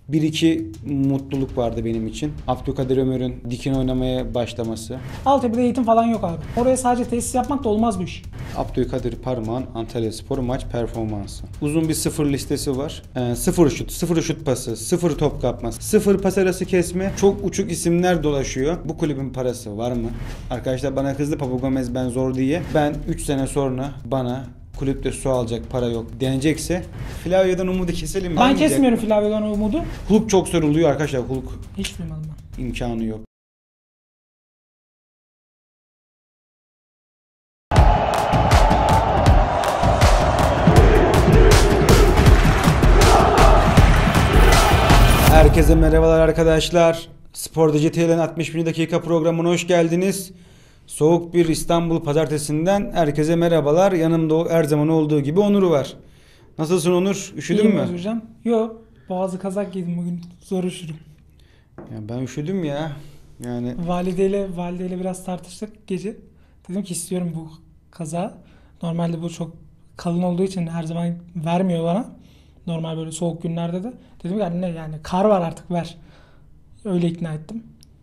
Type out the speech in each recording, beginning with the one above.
bir iki mutluluk vardı benim için. Abdülkadir Ömür'ün Dikin oynamaya başlaması. Altyapıda eğitim falan yok abi. Oraya sadece tesis yapmak da olmaz bu iş. Abdülkadir Parmak'ın Antalyaspor maç performansı. Uzun bir sıfır listesi var. Sıfır şut, sıfır şut pası, sıfır top kapma, sıfır pas arası kesme. Çok uçuk isimler dolaşıyor. Bu kulübün parası var mı? Arkadaşlar bana kızdı Papu Gomez ben zor diye. Ben 3 sene sonra bana kulüpte su alacak para yok denecekse Flavia'dan umudu keselim. Ben kesmiyorum Flavia'dan umudu. Hulk çok soruluyor arkadaşlar. Hulk Hiç duymadım ben. imkanı yok. Herkese merhabalar arkadaşlar. Spor Dijital'in 61. dakika programına hoş geldiniz. Soğuk bir İstanbul pazartesinden herkese merhabalar. Yanımda her zaman olduğu gibi Onur var. Nasılsın Onur? Üşüdün İyiyim mü? hocam. Yok. Boğazı kazak giydim bugün. Zor üşürüm. Ya ben üşüdüm ya. Yani Valideyle biraz tartıştık gece. Dedim ki istiyorum bu kazağı. Normalde bu çok kalın olduğu için her zaman vermiyor bana. Normal böyle soğuk günlerde de. Dedim ki anne yani kar var artık ver. Öyle ikna ettim.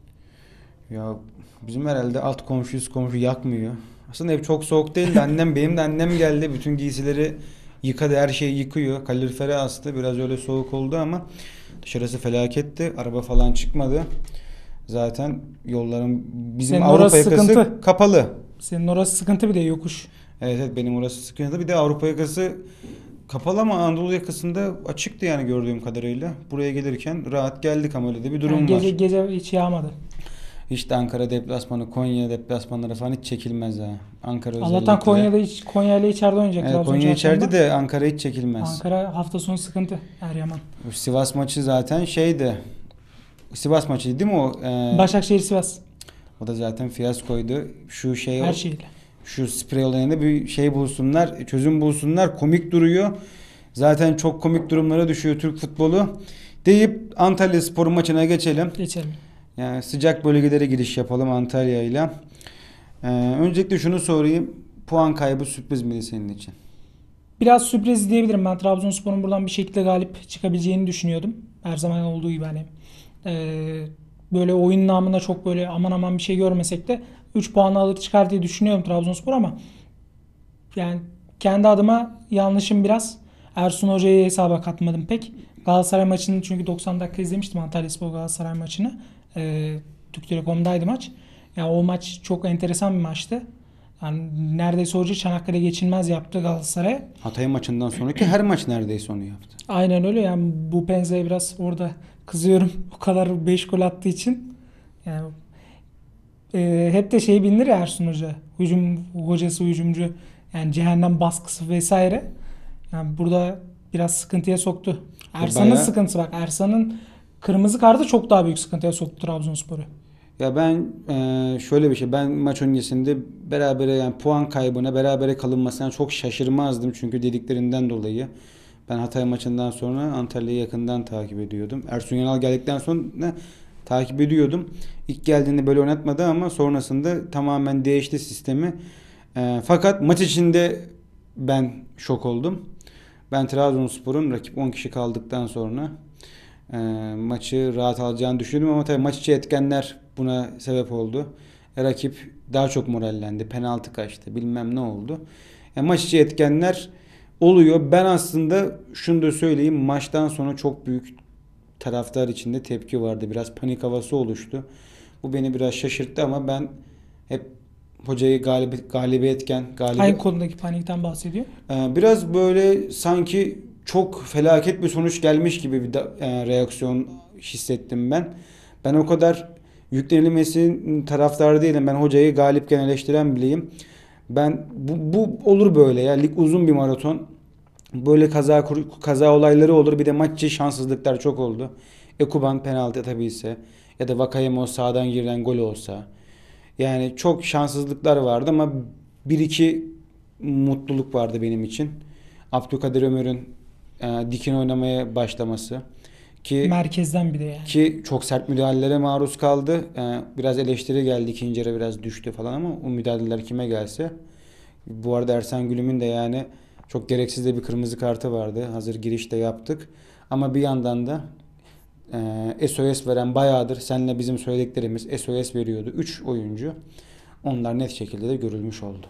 ya bizim herhalde alt komşuyuz, komşu yakmıyor. Aslında ev çok soğuk değil de benim de annem geldi. Bütün giysileri yıkadı, her şeyi yıkıyor. Kalorifere astı. Biraz öyle soğuk oldu ama dışarısı felaketti. Araba falan çıkmadı. Zaten yolların bizim Senin Avrupa orası yakası sıkıntı. kapalı. Senin orası sıkıntı bir de yokuş. Evet benim orası sıkıntı. Bir de Avrupa yakası kapalı ama Anadolu yakasında açıktı yani gördüğüm kadarıyla. Buraya gelirken rahat geldik ama öyle de bir durum Yani var. gece hiç yağmadı. İşte Ankara deplasmanı, Konya deplasmanları falan hiç çekilmez ha. Ankara Allah'tan özellikle. Konya ile içeride oynayacak Trabzon Konya içeride çarşamba. de Ankara hiç çekilmez. Ankara hafta sonu sıkıntı. Eryaman. Sivas maçı zaten şeydi. Sivas maçıydı değil mi o? Başakşehir Sivas. O da zaten fiyaskoydu. Şu şey Her şeyle. Şu sprey olayında bir şey bulsunlar, çözüm bulsunlar. Komik duruyor. Zaten çok komik durumlara düşüyor Türk futbolu. Deyip Antalyaspor maçına geçelim. Geçelim. Yani sıcak bölgelere giriş yapalım Antalya ile. Öncelikle şunu sorayım. Puan kaybı sürpriz miydi senin için? Biraz sürpriz diyebilirim. Ben Trabzonspor'un buradan bir şekilde galip çıkabileceğini düşünüyordum. Her zaman olduğu gibi hani böyle oyun namına çok böyle aman aman bir şey görmesek de 3 puanı alır çıkar diye düşünüyorum Trabzonspor ama yani kendi adıma yanlışım biraz. Ersun Hoca'yı hesaba katmadım pek. Galatasaray maçını çünkü 90 dakika izlemiştim Antalyaspor Galatasaray maçını. Türk Telekom'daydı maç. Ya o maç çok enteresan bir maçtı. Yani neredeyse hoca Çanakkale geçilmez yaptı Galatasaray'a. Hatay maçından sonraki her maç neredeyse onu yaptı. Aynen öyle yani bu Penze'ye biraz orada kızıyorum. O kadar 5 gol attığı için. Yani hep de şey bilinir ya Ersun Hoca. Hocası hücumcu. Yani cehennem baskısı vesaire. Yani burada biraz sıkıntıya soktu. Ersan'ın sıkıntısı bak. Ersan'ın kırmızı kartı çok daha büyük sıkıntıya soktu Trabzonspor'u. Ya ben şöyle bir şey. Ben maç öncesinde berabere yani puan kaybına berabere kalınmasına çok şaşırmazdım. Çünkü dediklerinden dolayı. Ben Hatay maçından sonra Antalya'yı yakından takip ediyordum. Ersun Yanal geldikten sonra takip ediyordum. İlk geldiğinde böyle oynatmadı ama sonrasında tamamen değişti sistemi. Fakat maç içinde ben şok oldum. Ben Trabzonspor'un rakip 10 kişi kaldıktan sonra maçı rahat alacağını düşündüm ama tabii maç içi etkenler buna sebep oldu. Rakip daha çok morallendi. Penaltı kaçtı. Bilmem ne oldu. Maç içi etkenler oluyor. Ben aslında şunu da söyleyeyim. Maçtan sonra çok büyük taraftar içinde tepki vardı. Biraz panik havası oluştu. Bu beni biraz şaşırttı ama ben hep hocayı galibiyetken Hangi konudaki panikten bahsediyor? biraz böyle sanki çok felaket bir sonuç gelmiş gibi bir reaksiyon hissettim ben. Ben o kadar yüklenilmesinin taraftarı değilim. Ben hocayı galipken eleştiren bileyim. Ben bu olur böyle ya. Lig uzun bir maraton. Böyle kaza olayları olur. Bir de maç içi şanssızlıklar çok oldu. Ekuban penaltı atabilse ya da Vakayemo sağdan girilen gol olsa. Yani çok şanssızlıklar vardı ama bir iki mutluluk vardı benim için. Abdülkadir Ömür'ün Dikin oynamaya başlaması ki Merkezden bir de yani. çok sert müdahalelere maruz kaldı. Biraz eleştiri geldi. İkinci yarı biraz düştü falan ama o müdahaleler kime gelse. Bu arada Ersan Gülüm'ün de yani çok gereksiz de bir kırmızı kartı vardı. Hazır girişte yaptık. Ama bir yandan da SOS veren bayağıdır. Seninle bizim söylediklerimiz SOS veriyordu. 3 oyuncu. Onlar net şekilde de görülmüş oldu.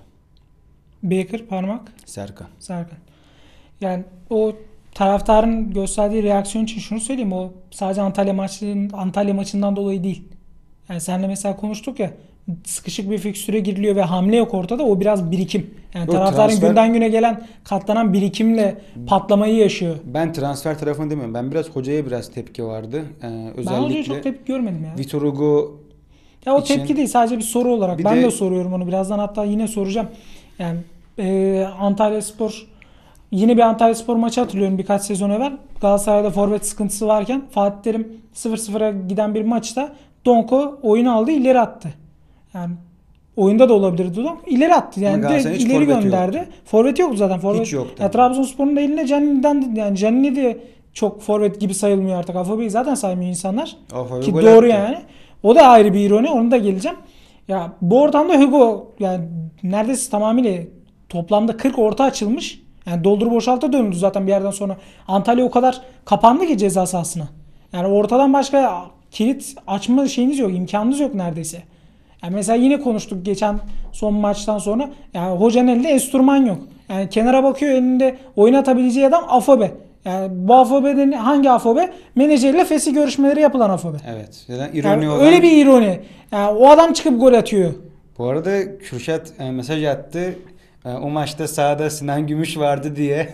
Baker, Parmak, Serkan. Serkan. Yani o taraftarın gösterdiği reaksiyon için şunu söyleyeyim. O sadece Antalya maçından dolayı değil. Yani seninle mesela konuştuk ya, sıkışık bir fikstüre giriliyor ve hamle yok ortada. O biraz birikim. Yani Yok, taraftarın transfer- günden güne gelen katlanan birikimle patlamayı yaşıyor. Ben transfer tarafını demiyorum. Ben hocaya biraz tepki vardı. Ben hocaya Özellikle çok tepki görmedim ya. Vitor Hugo Ya o için- tepki değil, sadece bir soru olarak. Bir Ben de- de soruyorum onu. Birazdan hatta yine soracağım. Yani Antalyaspor, yine bir Antalyaspor maçı hatırlıyorum birkaç sezon evvel. Galatasaray'da forvet sıkıntısı varken Fatih Terim 0-0'a giden bir maçta Donko oyunu aldı, ileri attı. Yani oyunda da olabilirdi Donk. İleri attı. Yani Galatasaray'ın hiç ileri forveti gönderdi. yoktu. Forveti yoktu zaten. Hiç yoktu. Ya Trabzonspor'un da eline Canini'den, yani Canini de çok forvet gibi sayılmıyor artık. Afobe'yi zaten saymıyor insanlar. Afobe Ki gol doğru attı. yani. O da ayrı bir ironi. Onu da geleceğim. Ya bu ortamda Hugo yani neredeyse tamamıyla toplamda 40 orta açılmış. Yani doldur boşalta döndü zaten bir yerden sonra. Antalya o kadar kapandı ki ceza sahasına. Yani ortadan başka kilit açma şeyiniz yok, imkanınız yok neredeyse. Yani mesela yine konuştuk geçen son maçtan sonra. Yani hocanın elinde enstrüman yok. Yani kenara bakıyor, elinde oynatabileceği adam Afobe. Yani bu Afobe'den hangi Afobe? Menajerle fesih görüşmeleri yapılan Afobe. Evet. Zaten Yani ironi olan... öyle bir ironi. Yani o adam çıkıp gol atıyor. Bu arada Kürşat mesaj attı. O maçta sahada Sinan Gümüş vardı diye.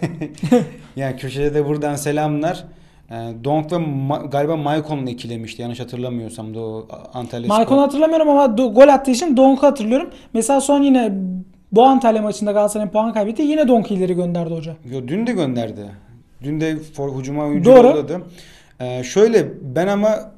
Yani Kürşat'a da buradan selamlar. Donk ve galiba Maikon'la ikilemişti. Yanlış hatırlamıyorsam da o Antalyaspor. Maikon'u hatırlamıyorum ama gol attığı için Donk'u hatırlıyorum. Mesela son yine bu Antalya maçında Galatasaray puan kaybetti. Yine Donk'u ileri gönderdi hoca. Yo, dün de gönderdi. Dün de hücuma oyuncu Doğru. yolladı. Şöyle ben ama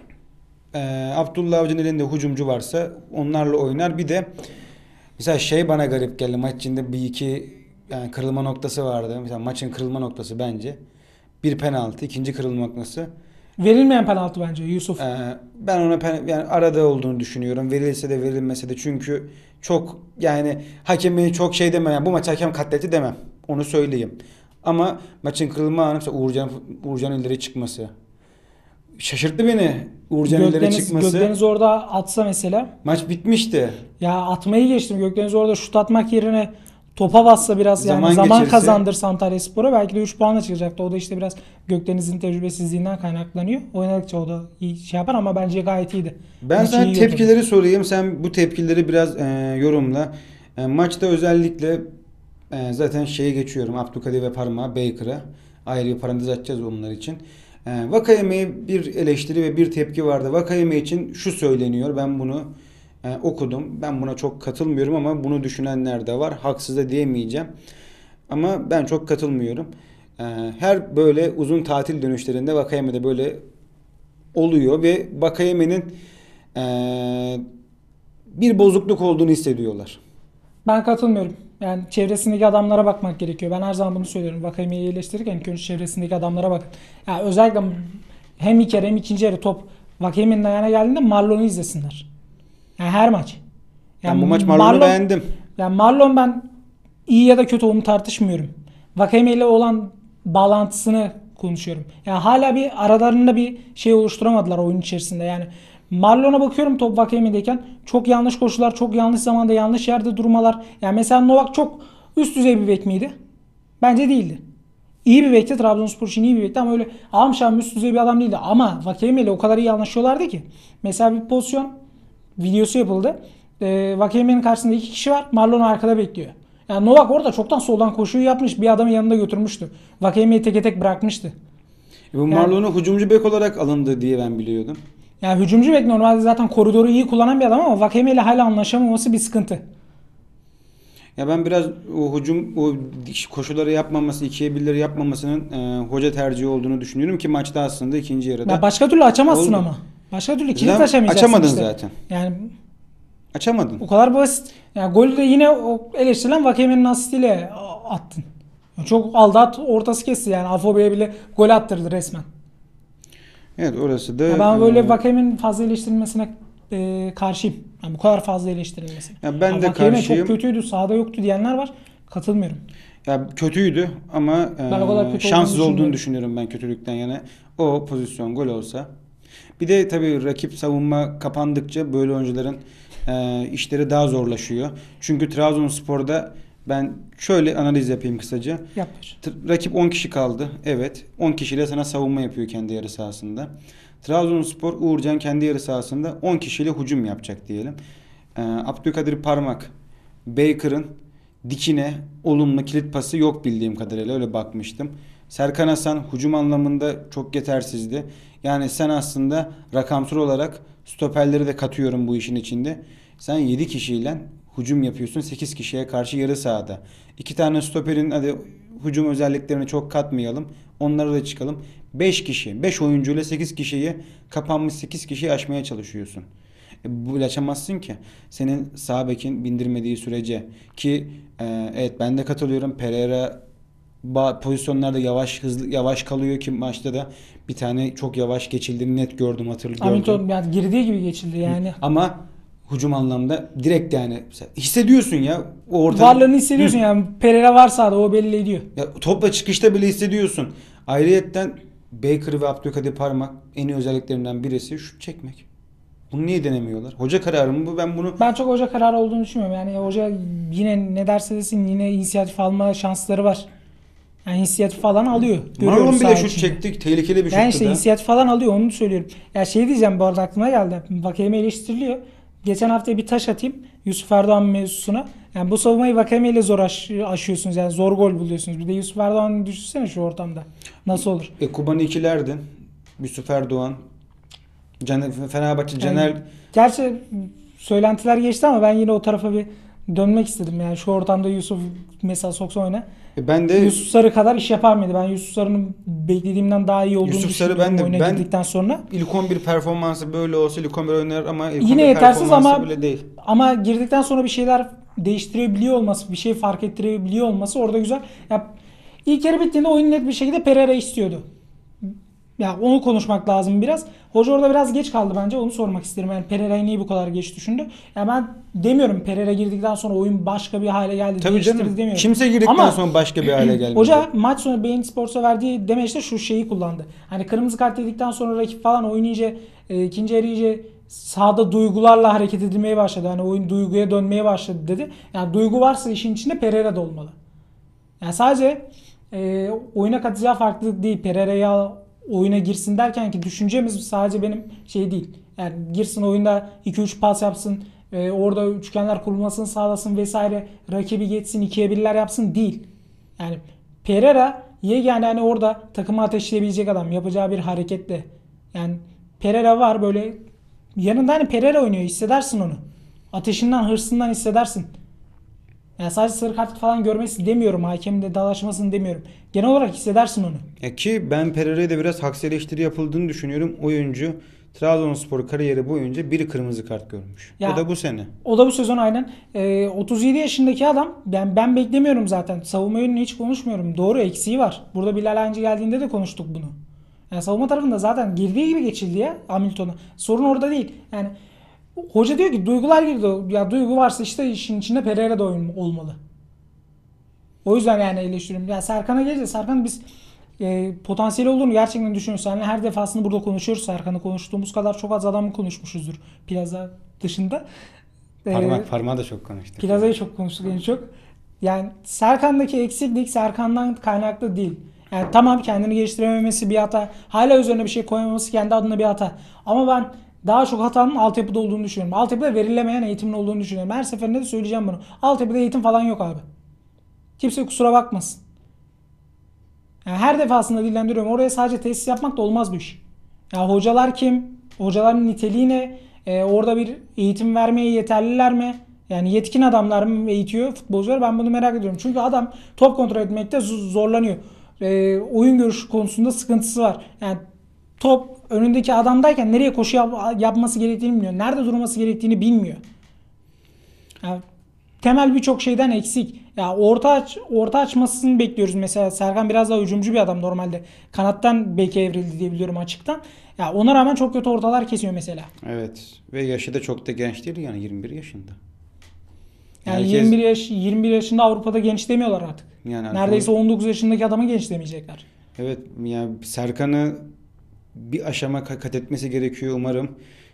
Abdullah Avcı'nın elinde hücumcu varsa onlarla oynar. Bir de mesela bana garip geldi. Maç içinde bir iki yani kırılma noktası vardı. Mesela maçın kırılma noktası bence. Bir penaltı, ikinci kırılma noktası. Verilmeyen penaltı bence Yusuf. Ben ona yani arada olduğunu düşünüyorum. Verilse de verilmese de çünkü çok yani hakemi çok demem. Yani bu maç hakem katletti demem. Onu söyleyeyim. Ama maçın kırılma anı mesela Uğurcan ileri çıkması. Şaşırttı beni. Uğurcan ileri çıkması. Gökdeniz orada atsa mesela. Maç bitmişti. Ya atmayı geçtim. Gökdeniz orada şut atmak yerine topa bassa biraz Zaman yani zaman geçirse- kazandırsa Antalyaspor'a belki de 3 puanla çıkacaktı. O da işte biraz Gökdeniz'in tecrübesizliğinden kaynaklanıyor. Oynadıkça o da iyi şey yapar ama bence gayet iyiydi. Ben Maçı sana iyi götürdü. tepkileri sorayım. Sen bu tepkileri biraz yorumla. Maçta özellikle zaten geçiyorum. Abdülkadir ve Parmağı Baker'a. Ayrı bir parantez açacağız onlar için. Vakayeme'ye bir eleştiri ve bir tepki vardı. Vakayeme için şu söyleniyor. Ben bunu okudum. Ben buna çok katılmıyorum ama bunu düşünenler de var. Haksız da diyemeyeceğim. Ama ben çok katılmıyorum. Her böyle uzun tatil dönüşlerinde Vakayeme'de böyle oluyor ve Vakayeme'nin bir bozukluk olduğunu hissediyorlar. Ben katılmıyorum. Yani çevresindeki adamlara bakmak gerekiyor. Ben her zaman bunu söylüyorum. Vakayeme'yi eleştirirken ilk önce çevresindeki adamlara bakın. Yani özellikle hem ilk yarı hem ikinci yarı top Vakayeme'nin ayağına geldiğinde Marlon'u izlesinler. Yani her maç. Ben bu maç Marlon'u beğendim. Yani Marlon ben iyi ya da kötü onu tartışmıyorum. Vakayeme ile olan bağlantısını konuşuyorum. Yani hala bir aralarında bir şey oluşturamadılar oyun içerisinde. Yani Marlon'a bakıyorum top Vakayeme'deyken çok yanlış koşular, çok yanlış zamanda, yanlış yerde durmalar. Yani mesela Novak çok üst düzey bir bek miydi? Bence değildi. İyi bir bekti. Trabzonspor için iyi bir bekti ama öyle amşam üst düzey bir adam değildi. Ama Vakayeme ile o kadar iyi anlaşıyorlardı ki. Mesela bir pozisyon videosu yapıldı. Vakayeme'nin karşısında 2 kişi var. Marlon arkada bekliyor. Yani Novak orada çoktan soldan koşuyu yapmış. Bir adamı yanında götürmüştü. Vakayeme'yi teke tek bırakmıştı. Bu Marlon'u hücumcu bek olarak alındı diye ben biliyordum. Yani hücumcu bek normalde zaten koridoru iyi kullanan bir adam ama Vakayeme ile hala anlaşamaması bir sıkıntı. Ya ben biraz o koşuları yapmaması, ikiye birleri yapmamasının hoca tercihi olduğunu düşünüyorum ki maçta aslında ikinci yarıda. Ya başka türlü açamazsın oldu. ama. Başka türlü kilit Zaten açamayacaksın açamadın işte. zaten. Yani Açamadın. o kadar basit. Yani golü de yine o eleştirilen Vakayeme'nin asistiyle attın. Çok aldat ortası kesti yani. Afobe'ye bile gol attırdı resmen. Evet orası da. Ya ben böyle Vakayeme'nin fazla eleştirilmesine karşıyım. Yani bu kadar fazla eleştirilmesi. Ya ben de Vakayeme karşıyım. çok kötüydü, sahada yoktu diyenler var. Katılmıyorum. Ya kötüydü ama Ben o kadar kötü şanssız olduğunu olduğunu düşünmüyorum. düşünüyorum ben kötülükten yana. O pozisyon gol olsa. Bir de tabii rakip savunma kapandıkça böyle oyuncuların işleri daha zorlaşıyor. Çünkü Trabzonspor'da ben şöyle analiz yapayım kısaca. Yapmış. Rakip 10 kişi kaldı. Evet. 10 kişiyle sana savunma yapıyor kendi yarı sahasında. Trabzonspor Uğurcan kendi yarı sahasında 10 kişiyle hücum yapacak diyelim. Abdülkadir Parmak, Baker'ın dikine olumlu kilit pası yok bildiğim kadarıyla, öyle bakmıştım. Serkan Hasan hücum anlamında çok yetersizdi. Yani sen aslında rakamsal olarak stoperleri de katıyorum bu işin içinde. Sen 7 kişiyle hücum yapıyorsun 8 kişiye karşı yarı sahada. 2 tane stoperin hadi hücum özelliklerini çok katmayalım. Onları da çıkalım. 5 kişi, 5 oyuncuyla 8 kişiyi kapanmış 8 kişiyi aşmaya çalışıyorsun. Bu açamazsın ki. Senin sağ bekin bindirmediği sürece ki evet ben de katılıyorum. Pereira pozisyonlarda yavaş hızlı yavaş kalıyor ki maçta da bir tane çok yavaş geçildiğini net gördüm, gördüm. Hamilton yani girdiği gibi geçildi yani. Ama hücum anlamda direkt yani hissediyorsun ya o Varlığını hissediyorsun yani. Pereira var sahada, o belli ediyor. ya topla çıkışta bile hissediyorsun. Ayrıyetten Baker ve Abdülkadir Parmak en iyi özelliklerinden birisi şut çekmek. Bunu niye denemiyorlar? Hoca kararı mı bu? Ben bunu Ben çok hoca kararı olduğunu düşünmüyorum. Yani hoca yine ne derse desin yine inisiyatif alma şansları var. Yani inisiyatif falan alıyor. Görüyoruz Marlon bile saha şut içinde. çekti. Tehlikeli bir Yani şuttu işte da. inisiyatif falan alıyor, onu söylüyorum. Ya şey diyeceğim, bu arada aklıma geldi. Vakeme eleştiriliyor. Geçen hafta bir taş atayım Yusuf Erdoğan mevzusuna. Yani bu savunmayı Vakeme ile zor aşıyorsunuz. Yani zor gol buluyorsunuz. Bir de Yusuf Erdoğan'ı düşünsene şu ortamda. Nasıl olur? Kuban'ı ikilerdin. Yusuf Erdoğan. Fenerbahçe Caner. Yani gerçi söylentiler geçti ama ben yine o tarafa bir dönmek istedim. Yani şu ortamda Yusuf mesela soksa oyuna. Ben de Yusuf Sarı kadar iş yapar mıydı? Ben Yusuf Sarı'nın beklediğimden daha iyi olduğunu Yusuf Sarı düşünüyorum oyuna ben girdikten sonra. ilk 11 performansı böyle olsa ilk 11 oynar ama ilk Yine 11 yetersiz performansı ama bile değil. girdikten sonra bir şeyler değiştirebiliyor olması, bir şey fark ettirebiliyor olması orada güzel. Ya ilk yarı bittiğinde oyun net bir şekilde Pereira istiyordu. Ya onu konuşmak lazım biraz. Hoca orada biraz geç kaldı bence. Onu sormak isterim. Yani Pereira'yı niye bu kadar geç düşündü? Ya ben demiyorum Pereira girdikten sonra oyun başka bir hale geldi. Tabii Değiştirdi canım. demiyorum. Kimse girdikten Ama sonra başka bir hale gelmedi. hoca maç sonu Bein Sports'a verdiği demeçte şu şeyi kullandı. Hani kırmızı kart yedikten sonra rakip falan oyun iyice ikinci yarı iyice sahada duygularla hareket edilmeye başladı. Hani oyun duyguya dönmeye başladı dedi. Yani duygu varsa işin içinde Pereira da olmalı. Yani sadece oyuna katacağı farklılık değil. Pereira'ya oyuna girsin derken ki düşüncemiz sadece benim şey değil. Yani girsin oyunda 2-3 pas yapsın, orada üçgenler kurulmasını sağlasın vesaire, rakibi geçsin 2'ye 1'ler yapsın değil. Yani Pereira yegane hani orada takımı ateşleyebilecek adam, yapacağı bir hareketle. Yani Pereira var böyle yanında, hani Pereira oynuyor, hissedersin onu. Ateşinden, hırsından hissedersin. Yani sadece sarı kart falan görmesi demiyorum. Hakemin de dalaşmasını demiyorum. Genel olarak hissedersin onu. Ki ben Pereira'ya da biraz haksız eleştiri yapıldığını düşünüyorum. Oyuncu Trabzonspor kariyeri boyunca bir kırmızı kart görmüş. Ya, O da bu sene. O da bu sezon aynen. 37 yaşındaki adam, ben beklemiyorum zaten. Savunma yönünü hiç konuşmuyorum. Doğru, eksiği var. Burada Bilal Hancı geldiğinde de konuştuk bunu. Yani savunma tarafında zaten girdiği gibi geçildi ya Hamilton'a. Sorun orada değil. Yani hoca diyor ki duygular girdi. Ya duygu varsa işte işin içinde Pereira da olmalı. O yüzden yani eleştiriyorum. Ya Serkan'a gelince, Serkan biz potansiyeli olduğunu gerçekten düşünüyoruz. Yani her defasında burada konuşuyoruz Serkan'ı. Konuştuğumuz kadar çok az adamı konuşmuşuzdur Plaza dışında. Parmağı da çok konuştuk. Plaza'yı çok konuştuk en çok. Yani Serkan'daki eksiklik Serkan'dan kaynaklı değil. Yani tamam, kendini geliştirememesi bir hata. Hala üzerine bir şey koyamaması kendi adına bir hata. Ama ben daha çok hatanın altyapıda olduğunu düşünüyorum. Altyapıda verilemeyen eğitimin olduğunu düşünüyorum. Her seferinde de söyleyeceğim bunu. Altyapıda eğitim falan yok abi. Kimse kusura bakmasın. Yani her defasında dillendiriyorum. Oraya sadece tesis yapmak da olmaz bu iş. Ya hocalar kim? Hocaların niteliği ne? Orada bir eğitim vermeye yeterliler mi? Yani yetkin adamlar mı eğitiyor futbolcular? Ben bunu merak ediyorum. Çünkü adam top kontrol etmekte zorlanıyor. Oyun görüşü konusunda sıkıntısı var. Yani top önündeki adamdayken nereye koşu yapması gerektiğini bilmiyor. Nerede durması gerektiğini bilmiyor. Yani temel birçok şeyden eksik. Ya orta açmasını bekliyoruz mesela. Serkan biraz daha hücumcu bir adam normalde. Kanattan beke evrildi diye biliyorum açıktan. Ya ona rağmen çok kötü ortalar kesiyor mesela. Evet. Ve yaşı da çok da genç değil yani 21 yaşında. Yani Herkes 21 yaşında Avrupa'da genç demiyorlar artık. Yani Neredeyse 19 yaşındaki adamı gençlemeyecekler. evet, yani Serkan'ı bir aşama kat etmesi gerekiyor umarım.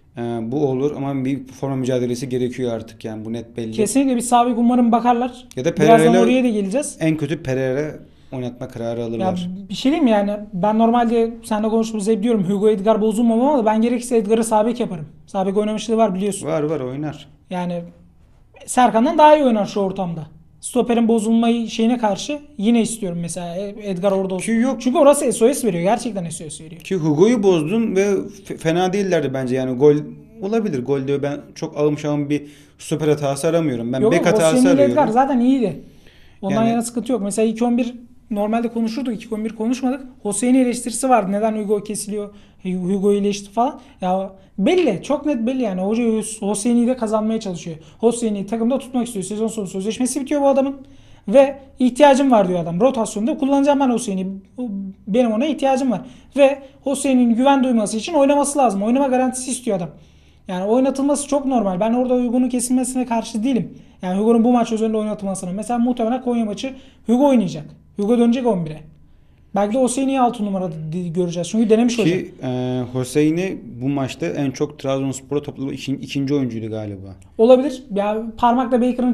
Bu olur ama bir forma mücadelesi gerekiyor artık, yani bu net belli. Kesinlikle bir sabit, umarım bakarlar. Ya da Birazdan Pereira'yla oraya da geleceğiz. en kötü Pereira oynatma kararı Ya alırlar. bir şey diyeyim mi yani, ben normalde seninle konuştuğumuzda hep diyorum Hugo Edgar bozulmam ama ben gerekirse Edgar'ı sağ bek yaparım. Sağ bek oynamışlığı var biliyorsun. Var var, oynar. Yani Serkan'dan daha iyi oynar şu ortamda. Stoper'in bozulmayı şeyine karşı yine istiyorum mesela Edgar orada olsun. Ki yok. Çünkü orası SOS veriyor. Gerçekten SOS veriyor. Ki Hugo'yu bozdun ve fena değillerdi bence, yani gol olabilir. Gol diyor, ben çok alım bir stoper hatası aramıyorum. Ben Yok bek yok, hatası Osimhen ile Edgar arıyorum. zaten iyiydi. Ondan Yani- yana sıkıntı yok. Mesela 2-11 normalde konuşurduk. 2-11 konuşmadık. Hüseyin'i eleştirisi vardı. Neden Hugo kesiliyor? Hugo eleştiri falan. Ya belli. Çok net belli yani. Hoca Hüseyin'i de kazanmaya çalışıyor. Hüseyin'i takımda tutmak istiyor. Sezon sonu sözleşmesi bitiyor bu adamın. Ve ihtiyacım var diyor adam. Rotasyonda kullanacağım ben Hüseyin'i. Benim ona ihtiyacım var. Ve Hüseyin'in güven duyması için oynaması lazım. Oynama garantisi istiyor adam. Yani oynatılması çok normal. Ben orada Hugo'nun kesilmesine karşı değilim. Yani Hugo'nun bu maç üzerinde oynatılmasına. Mesela muhtemelen Konya maçı Hugo oynayacak. Hugo dönecek 11'e. Belki de Osimhen'i 6 numarada göreceğiz. Çünkü denemiş hoca. Ki Hüseyin'i bu maçta en çok Trabzonspor'a topladığı ikinci oyuncuydu galiba. Olabilir. Ya parmakla Baker'ın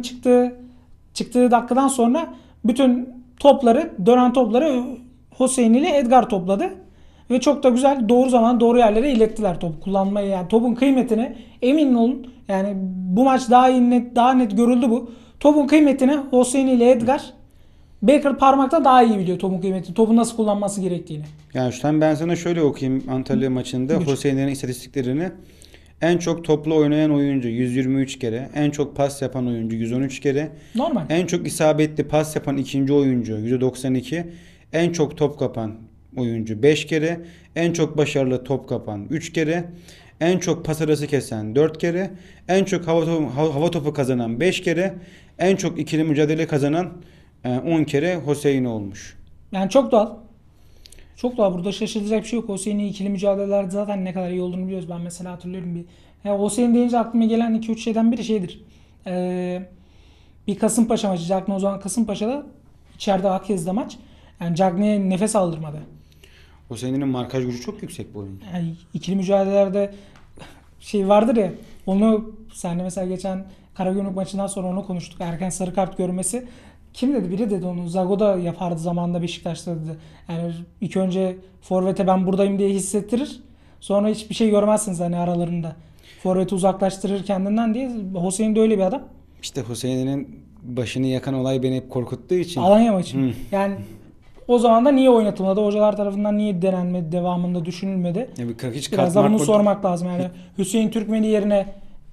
çıktığı dakikadan sonra bütün dönen topları Hüseyin ile Edgar topladı. Ve çok da güzel, doğru zaman doğru yerlere ilettiler topu kullanmayı. Yani topun kıymetini emin olun. Yani bu maç daha net görüldü bu. Topun kıymetini Hüseyin ile Edgar, Baker parmakta daha iyi biliyor topun kıymetini. Topu nasıl kullanması gerektiğini. Yani şu an ben sana şöyle okuyayım Antalya maçında Buyur. Hüseyin'lerin istatistiklerini. En çok toplu oynayan oyuncu 123 kere, en çok pas yapan oyuncu 113 kere, Normal. en çok isabetli pas yapan ikinci oyuncu 192, en çok top kapan oyuncu 5 kere, en çok başarılı top kapan 3 kere, en çok pas arası kesen 4 kere, en çok hava topu kazanan 5 kere, en çok ikili mücadele kazanan 10 kere Hüseyin olmuş. Yani çok doğal. Çok doğal. Burada şaşıracak bir şey yok. Hüseyin'in ikili mücadelelerde zaten ne kadar iyi olduğunu biliyoruz. Ben mesela hatırlıyorum bir. Ya Hüseyin deyince aklıma gelen 2-3 şeyden biri şeydir. Bir Kasımpaşa maçı. Cagney o zaman Kasımpaşa'da içeride Akyazı'da maç. Yani Cagney'e nefes aldırmadı. Hüseyin'in markaj gücü çok yüksek bu oyuncu. Yani ikili mücadelelerde şey vardır ya, onu senle mesela geçen Karagümrük maçından sonra onu konuştuk. Erken sarı kart görmesi. Kim dedi? Biri dedi onu. Zago da yapardı zamanında Beşiktaş'ta dedi. Yani ilk önce forvete ben buradayım diye hissettirir. Sonra hiçbir şey görmezsiniz hani aralarında. Forveti uzaklaştırır kendinden diye. Hüseyin de öyle bir adam. İşte Hüseyin'in başını yakan olay beni hep korkuttuğu için. Alanya maçı. Hı. Yani o zaman da niye oynatılmadı? Hocalar tarafından niye denenmedi? Devamında düşünülmedi? Ya hiç Biraz da bunu kalkmak sormak lazım. Yani Hüseyin Türkmen'i yerine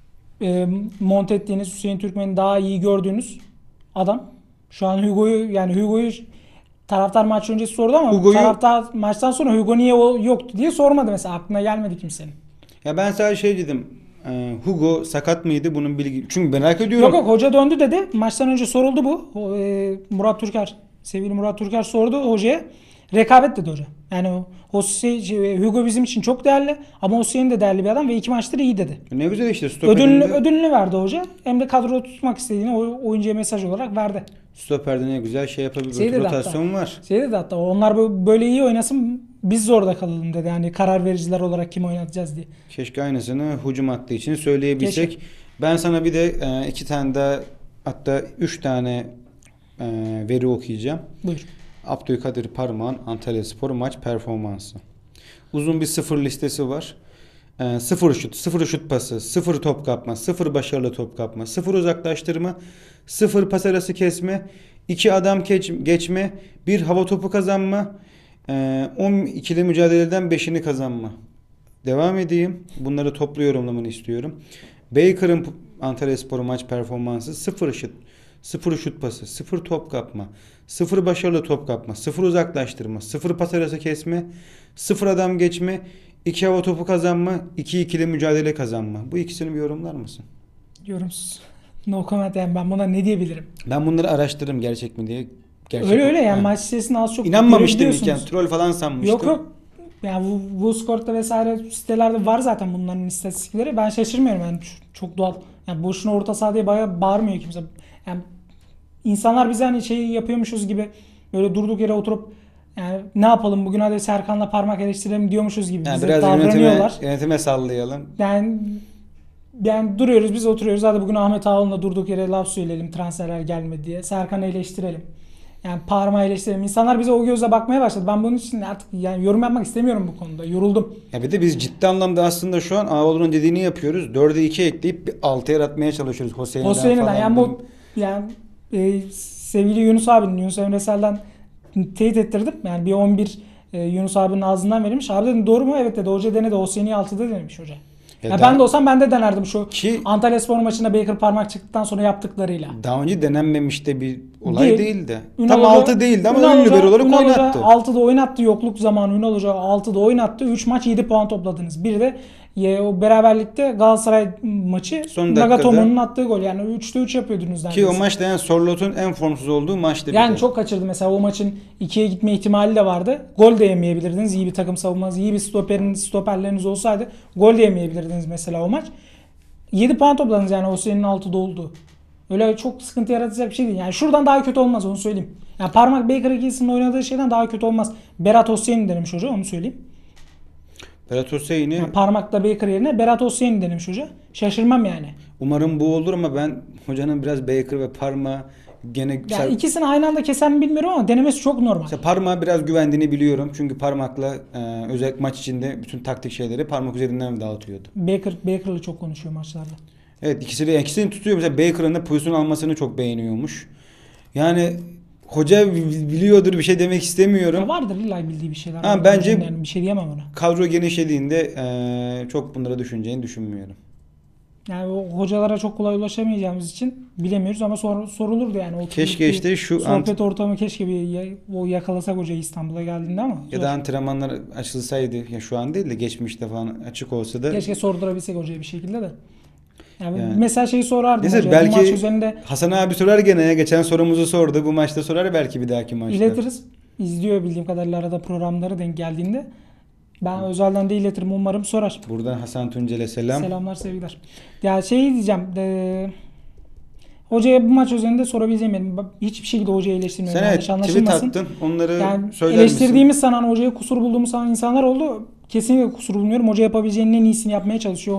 monte ettiğiniz, Hüseyin Türkmen'i daha iyi gördüğünüz adam. Şu an Hugo'yu taraftar maç öncesi sordu ama taraftar maçtan sonra Hugo niye yoktu diye sormadı mesela. Aklına gelmedi kimsenin. Ya ben sadece şey dedim. Hugo sakat mıydı bunun bilgi? Çünkü merak ediyorum. Yok hoca döndü dedi. Maçtan önce soruldu bu. Murat Türker, sevgili Murat Türker sordu hocaya. Rekabet dedi hoca. Yani Hugo bizim için çok değerli ama Hüseyin de değerli bir adam ve 2 maçtır iyi dedi. Ne güzel işte stoperinde. Ödülünü verdi hoca. Hem de kadroda tutmak istediğini oyuncuya mesaj olarak verdi. Stoperde ne güzel şey yapabilir. Şey dedi Rotasyon var. Şey dedi hatta onlar böyle iyi oynasın biz zorda kalalım dedi. Yani karar vericiler olarak kim oynatacağız diye. Keşke aynısını hücum hattı için söyleyebilsek. Keşke. Ben sana bir de 2 tane daha, hatta 3 tane veri okuyacağım. Buyur. Abdülkadir Parmak'ın Antalyaspor maç performansı. Uzun bir sıfır listesi var. 0 şut, 0 şut pası, 0 top kapma, 0 başarılı top kapma, 0 uzaklaştırma, 0 pas arası kesme, 2 adam geçme, 1 hava topu kazanma, 10 ikili mücadeleden 5'ini kazanma. Devam edeyim. Bunları toplu yorumlamanı istiyorum. Baker'ın Antalyaspor maç performansı 0 şut, 0 şut pası, 0 top kapma, 0 başarılı top kapma, 0 uzaklaştırma, 0 pas arası kesme, 0 adam geçme, 2 hava topu kazanma, 2 ikili mücadele kazanma. Bu ikisini bir yorumlar mısın? Yorumsuz. No comment yani ben buna ne diyebilirim? Ben bunları araştırırım gerçek mi diye. Gerçek Öyle yani Ha. maç sitesini az çok İnanmamıştım ilk, görebiliyorsunuz. troll falan sanmıştım. Yok. Yani bu Score'da vesaire sitelerde var zaten bunların istatistikleri. Ben şaşırmıyorum yani çok doğal. Yani boşuna orta saha diye bayağı bağırmıyor kimse. Yani insanlar bize hani şey yapıyormuşuz gibi böyle durduk yere oturup yani ne yapalım bugün hadi Serkan'la parmak eleştirelim diyormuşuz gibi Yani bize biraz davranıyorlar. yönetime sallayalım. Yani duruyoruz biz oturuyoruz hadi bugün Ahmet Ağaoğlu'na durduk yere laf söyleyelim transferler gelmedi diye. Serkan'ı eleştirelim. Yani parmağı eleştirelim. İnsanlar bize o gözle bakmaya başladı. Ben bunun için artık yani yorum yapmak istemiyorum bu konuda. Yoruldum. Ya bir de biz ciddi anlamda aslında şu an Ağoğlu'nun dediğini yapıyoruz. 4'e 2 ekleyip bir 6 yaratmaya çalışıyoruz. Hüseyin'den falan. Yani bu yani sevgili Yunus abinin Yunus Emre Sel'den teyit ettirdim. Yani bir 11 Yunus abinin ağzından verilmiş. Abi dedim doğru mu? Evet dedi. Hoca denedi. Osyeni 6'da denemiş hoca. Ya ben de olsam ben de denerdim şu Antalyaspor maçında Baker parmak çıktıktan sonra yaptıklarıyla. Daha önce denenmemiş de bir olay değildi. Ünal Tam Hoca, 6 değildi ama ön libero olarak oynattı. 6'da oynattı. Yokluk zamanı Ünal Hoca 6'da oynattı. 3 maç 7 puan topladınız. Bir de o beraberlikte Galatasaray maçı Nagatomo'nun attığı gol. Yani 3'te 3 yapıyordunuz neredeyse. Ki o maçta yani Sorlot'un en formsuz olduğu maçtı. Yani çok kaçırdı mesela o maçın 2'ye gitme ihtimali de vardı. Gol de yemeyebilirdiniz. İyi bir takım savunmanız, iyi bir stoperleriniz olsaydı gol de yemeyebilirdiniz mesela o maç. 7 puan topladınız yani o senin 6'da oldu. Öyle çok sıkıntı yaratacak bir şey değil. Yani şuradan daha kötü olmaz onu söyleyeyim. Yani parmak Baker ikilisinin oynadığı şeyden daha kötü olmaz. Berat Hosseini denemiş hoca onu söyleyeyim. Berat Hosseini yani parmakla Baker yerine Berat Hosseini denemiş hoca. Şaşırmam yani. Umarım bu olur ama ben hocanın biraz Baker ve parmağı gene yani ikisini aynı anda keser mi bilmiyorum ama denemesi çok normal. Parmağa biraz güvendiğini biliyorum. Çünkü parmakla özellikle maç içinde bütün taktik şeyleri parmak üzerinden dağıtıyordu. Baker'la çok konuşuyor maçlarda. Evet ikisini tutuyor. Mesela Baker'ın da pozisyon almasını çok beğeniyormuş. Yani hoca biliyordur bir şey demek istemiyorum. Ya vardır illa bildiği bir şeyler. Ha, bence yani bir şey diyemem ona. Kadro genişlediğinde çok bunlara düşüneceğini düşünmüyorum. Yani o hocalara çok kolay ulaşamayacağımız için bilemiyoruz ama sorulurdu yani. Keşke işte şu sohbet ortamı keşke o yakalasak hocayı İstanbul'a geldiğinde ama. Ya da antrenmanlar açılsaydı ya şu an değil de geçmişte falan açık olsa da. Keşke sordurabilsek hocaya bir şekilde de. Yani mesela şeyi sorardım hocaya. Belki bu maç üzerinde Hasan abi sorar gene. Geçen sorumuzu sordu. Bu maçta sorar belki bir dahaki maçta. İletiriz. İzliyor bildiğim kadarıyla arada programları denk geldiğinde. Ben özelden de iletirim umarım sorar. Buradan Hasan Tuncel'e selam. Selamlar sevgiler. Ya şey diyeceğim. Hocaya bu maç üzerinde sorabileceğim benim. Hiçbir şekilde hocayı eleştirmiyorum. Sen evet tweet attın. Onları yani söyler eleştirdiğimiz misin? sanan hocaya kusur bulduğumuz sanan insanlar oldu. Kesinlikle kusur bulmuyorum. Hoca yapabileceğinin en iyisini yapmaya çalışıyor.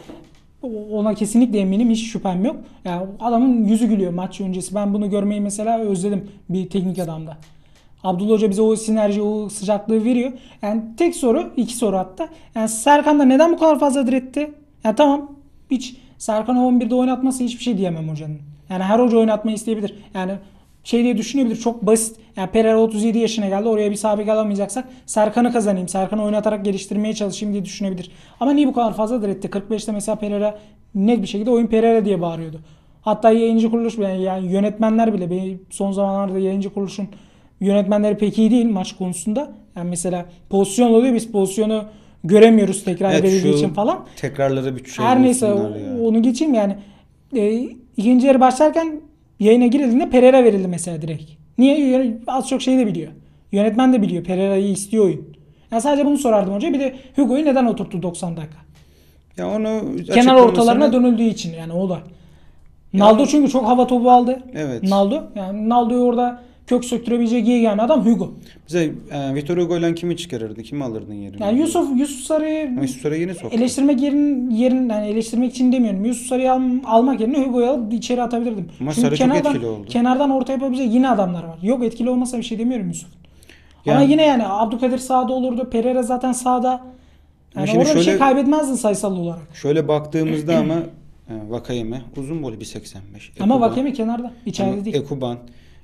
Ona kesinlikle eminim. Hiç şüphem yok. Yani adamın yüzü gülüyor maç öncesi. Ben bunu görmeyi mesela özledim bir teknik adamda. Abdullah Hoca bize o sinerji, o sıcaklığı veriyor. Yani tek soru, iki soru hatta. Yani Serkan da neden bu kadar fazla diretti? Yani tamam, hiç Serkan'ı 11'de oynatması hiçbir şey diyemem hocanın. Yani her hoca oynatmayı isteyebilir. Yani şey diye düşünebilir, çok basit. Yani Pereira 37 yaşına geldi, oraya bir sabit alamayacaksak Serkan'ı kazanayım, Serkan'ı oynatarak geliştirmeye çalışayım diye düşünebilir. Ama niye bu kadar fazla diretti? 45'te mesela Pereira net bir şekilde oyun Pereira diye bağırıyordu. Hatta yayıncı kuruluş yani yönetmenler bile son zamanlarda yayıncı kuruluşun yönetmenleri pek iyi değil maç konusunda. Yani mesela pozisyon oluyor, biz pozisyonu göremiyoruz tekrar edildiği için falan. Tekrarları bir şey. Her neyse onu geçeyim yani. İkinci yarı başlarken yayına girildiğinde Pereira verildi mesela direkt. Niye? Az çok şey de biliyor. Yönetmen de biliyor. Pereira'yı istiyor oyun. Yani sadece bunu sorardım hocaya. Bir de Hugo'yu neden oturttu 90 dakika? Ya onu kenar ortalarına dönüldüğü için yani o da. Naldo çünkü çok hava topu aldı. Evet. Yani Naldo'yu orada kök söktürebilecek yegane adam Hugo. Bize Vitor Hugo ile kimi çıkarırdı? Kimi alırdın yerine? Yani Yusuf Sarı'yı yeni soktu. Eleştirmek yani eleştirmek için demiyorum. Yusuf Sarı'yı almak yerine Hugo'yu alıp içeri atabilirdim. Ama Sarı çok etkili oldu. Kenardan orta yapabilecek yine adamlar var. Yok etkili olmasa bir şey demiyorum Yusuf. Ama yine yani Abdülkadir sağda olurdu. Pereira zaten sağda. Yani orada bir şey kaybetmezdin sayısal olarak. Şöyle baktığımızda ama Vakayeme uzun boylu 1.85. Ama Vakayeme kenarda. İçeride değil. Ekuban,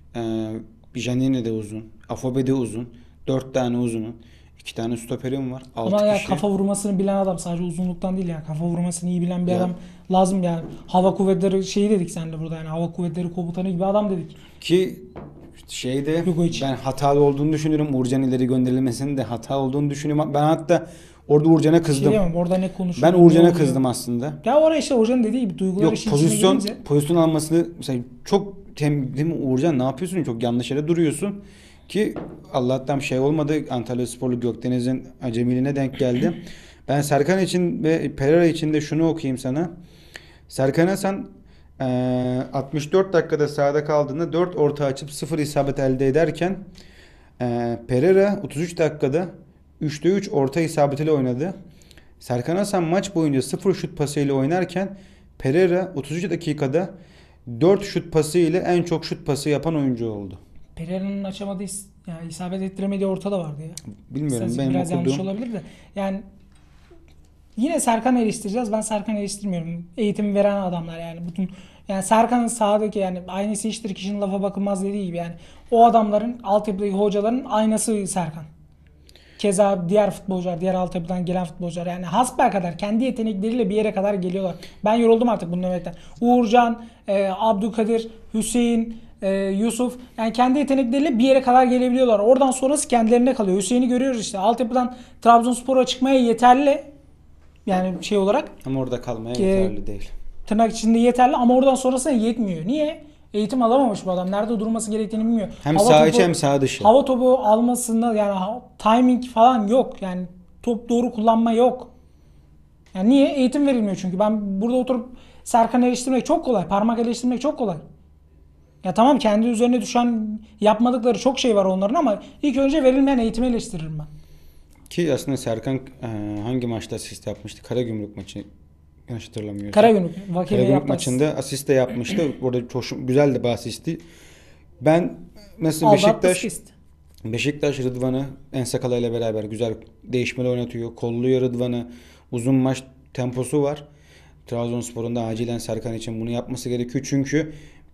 Janine de uzun. Afobe de uzun. 4 tane uzunun. 2 tane stoperim var. 6 Ama kişi. Ya kafa vurmasını bilen adam sadece uzunluktan değil ya. Kafa vurmasını iyi bilen bir adam lazım yani. Hava kuvvetleri şeyi dedik sen de burada yani. Hava kuvvetleri komutanı gibi adam dedik. Ki ben hatalı olduğunu düşünüyorum. Uğurcan ileri gönderilmesinin de hata olduğunu düşünüyorum. Ben hatta orada Uğurcan'a kızdım. Orada ne konuşuyor? Ben Uğurcan'a kızdım aslında. Ya oraya işte Uğurcan'ın dediği gibi duygular işin içine girince. Pozisyon almasını mesela çok değil mi Uğurcan ne yapıyorsun? Çok yanlış yere duruyorsun. Ki Allah'tan şey olmadı. Antalyasporlu Gökdeniz'in acemiliğine denk geldi. Ben Serkan için ve Pereira için de şunu okuyayım sana. Serkan'a sen 64 dakikada sahada kaldığında 4 orta açıp 0 isabet elde ederken Pereira 33 dakikada 3'te 3 orta isabetiyle oynadı. Serkan Hasan maç boyunca 0 şut pasıyla oynarken Pereira 33 dakikada 4 şut pası ile en çok şut pası yapan oyuncu oldu. Pereira'nın açamadığı yani isabet ettiremediği orta da vardı ya. Bilmiyorum, İstatistik benim biraz yanlış okuduğum. olabilir de. Yani yine Serkan'ı eleştireceğiz. Ben Serkan'ı eleştirmiyorum. Eğitim veren adamlar yani. Bütün yani Serkan'ın sahadaki yani aynısı iştir kişinin lafa bakılmaz dediği gibi yani o adamların altyapıdaki hocaların aynası Serkan. Keza diğer futbolcular, diğer altyapıdan gelen futbolcular yani hasbelkader kendi yetenekleriyle bir yere kadar geliyorlar. Ben yoruldum artık bunu demekten. Uğurcan, Abdülkadir, Hüseyin, Yusuf yani kendi yetenekleriyle bir yere kadar gelebiliyorlar. Oradan sonrası kendilerine kalıyor. Hüseyin'i görüyoruz işte. Altyapıdan Trabzonspor'a çıkmaya yeterli. Yani şey olarak Ama orada kalmaya Ki- yeterli değil. tırnak içinde yeterli ama oradan sonrasına yetmiyor. Niye? Eğitim alamamış bu adam. Nerede durması gerektiğini bilmiyor. Hem Hava saha topu- içi hem saha dışı. Hava topu almasında yani timing falan yok. Yani top doğru kullanma yok. Yani niye? Eğitim verilmiyor çünkü. Ben burada oturup Serkan eleştirmek çok kolay. Parmak eleştirmek çok kolay. Ya tamam kendi üzerine düşen yapmadıkları çok şey var onların ama ilk önce verilmeyen eğitimi eleştiririm ben. Ki aslında Serkan hangi maçta asist yapmıştı? Karagümrük maçı, yanlış hatırlamıyorsam. Karagümrük. Vakile Karagümrük yaptı. maçında asist de yapmıştı. Orada çok güzel de bir asisti. Ben nasıl Aldat asist. Beşiktaş Rıdvan'ı Ensakala ile beraber güzel değişmeli oynatıyor. Kolluyor Rıdvan'ı. Uzun maç temposu var. Trabzonspor'un da acilen Serkan için bunu yapması gerekiyor. Çünkü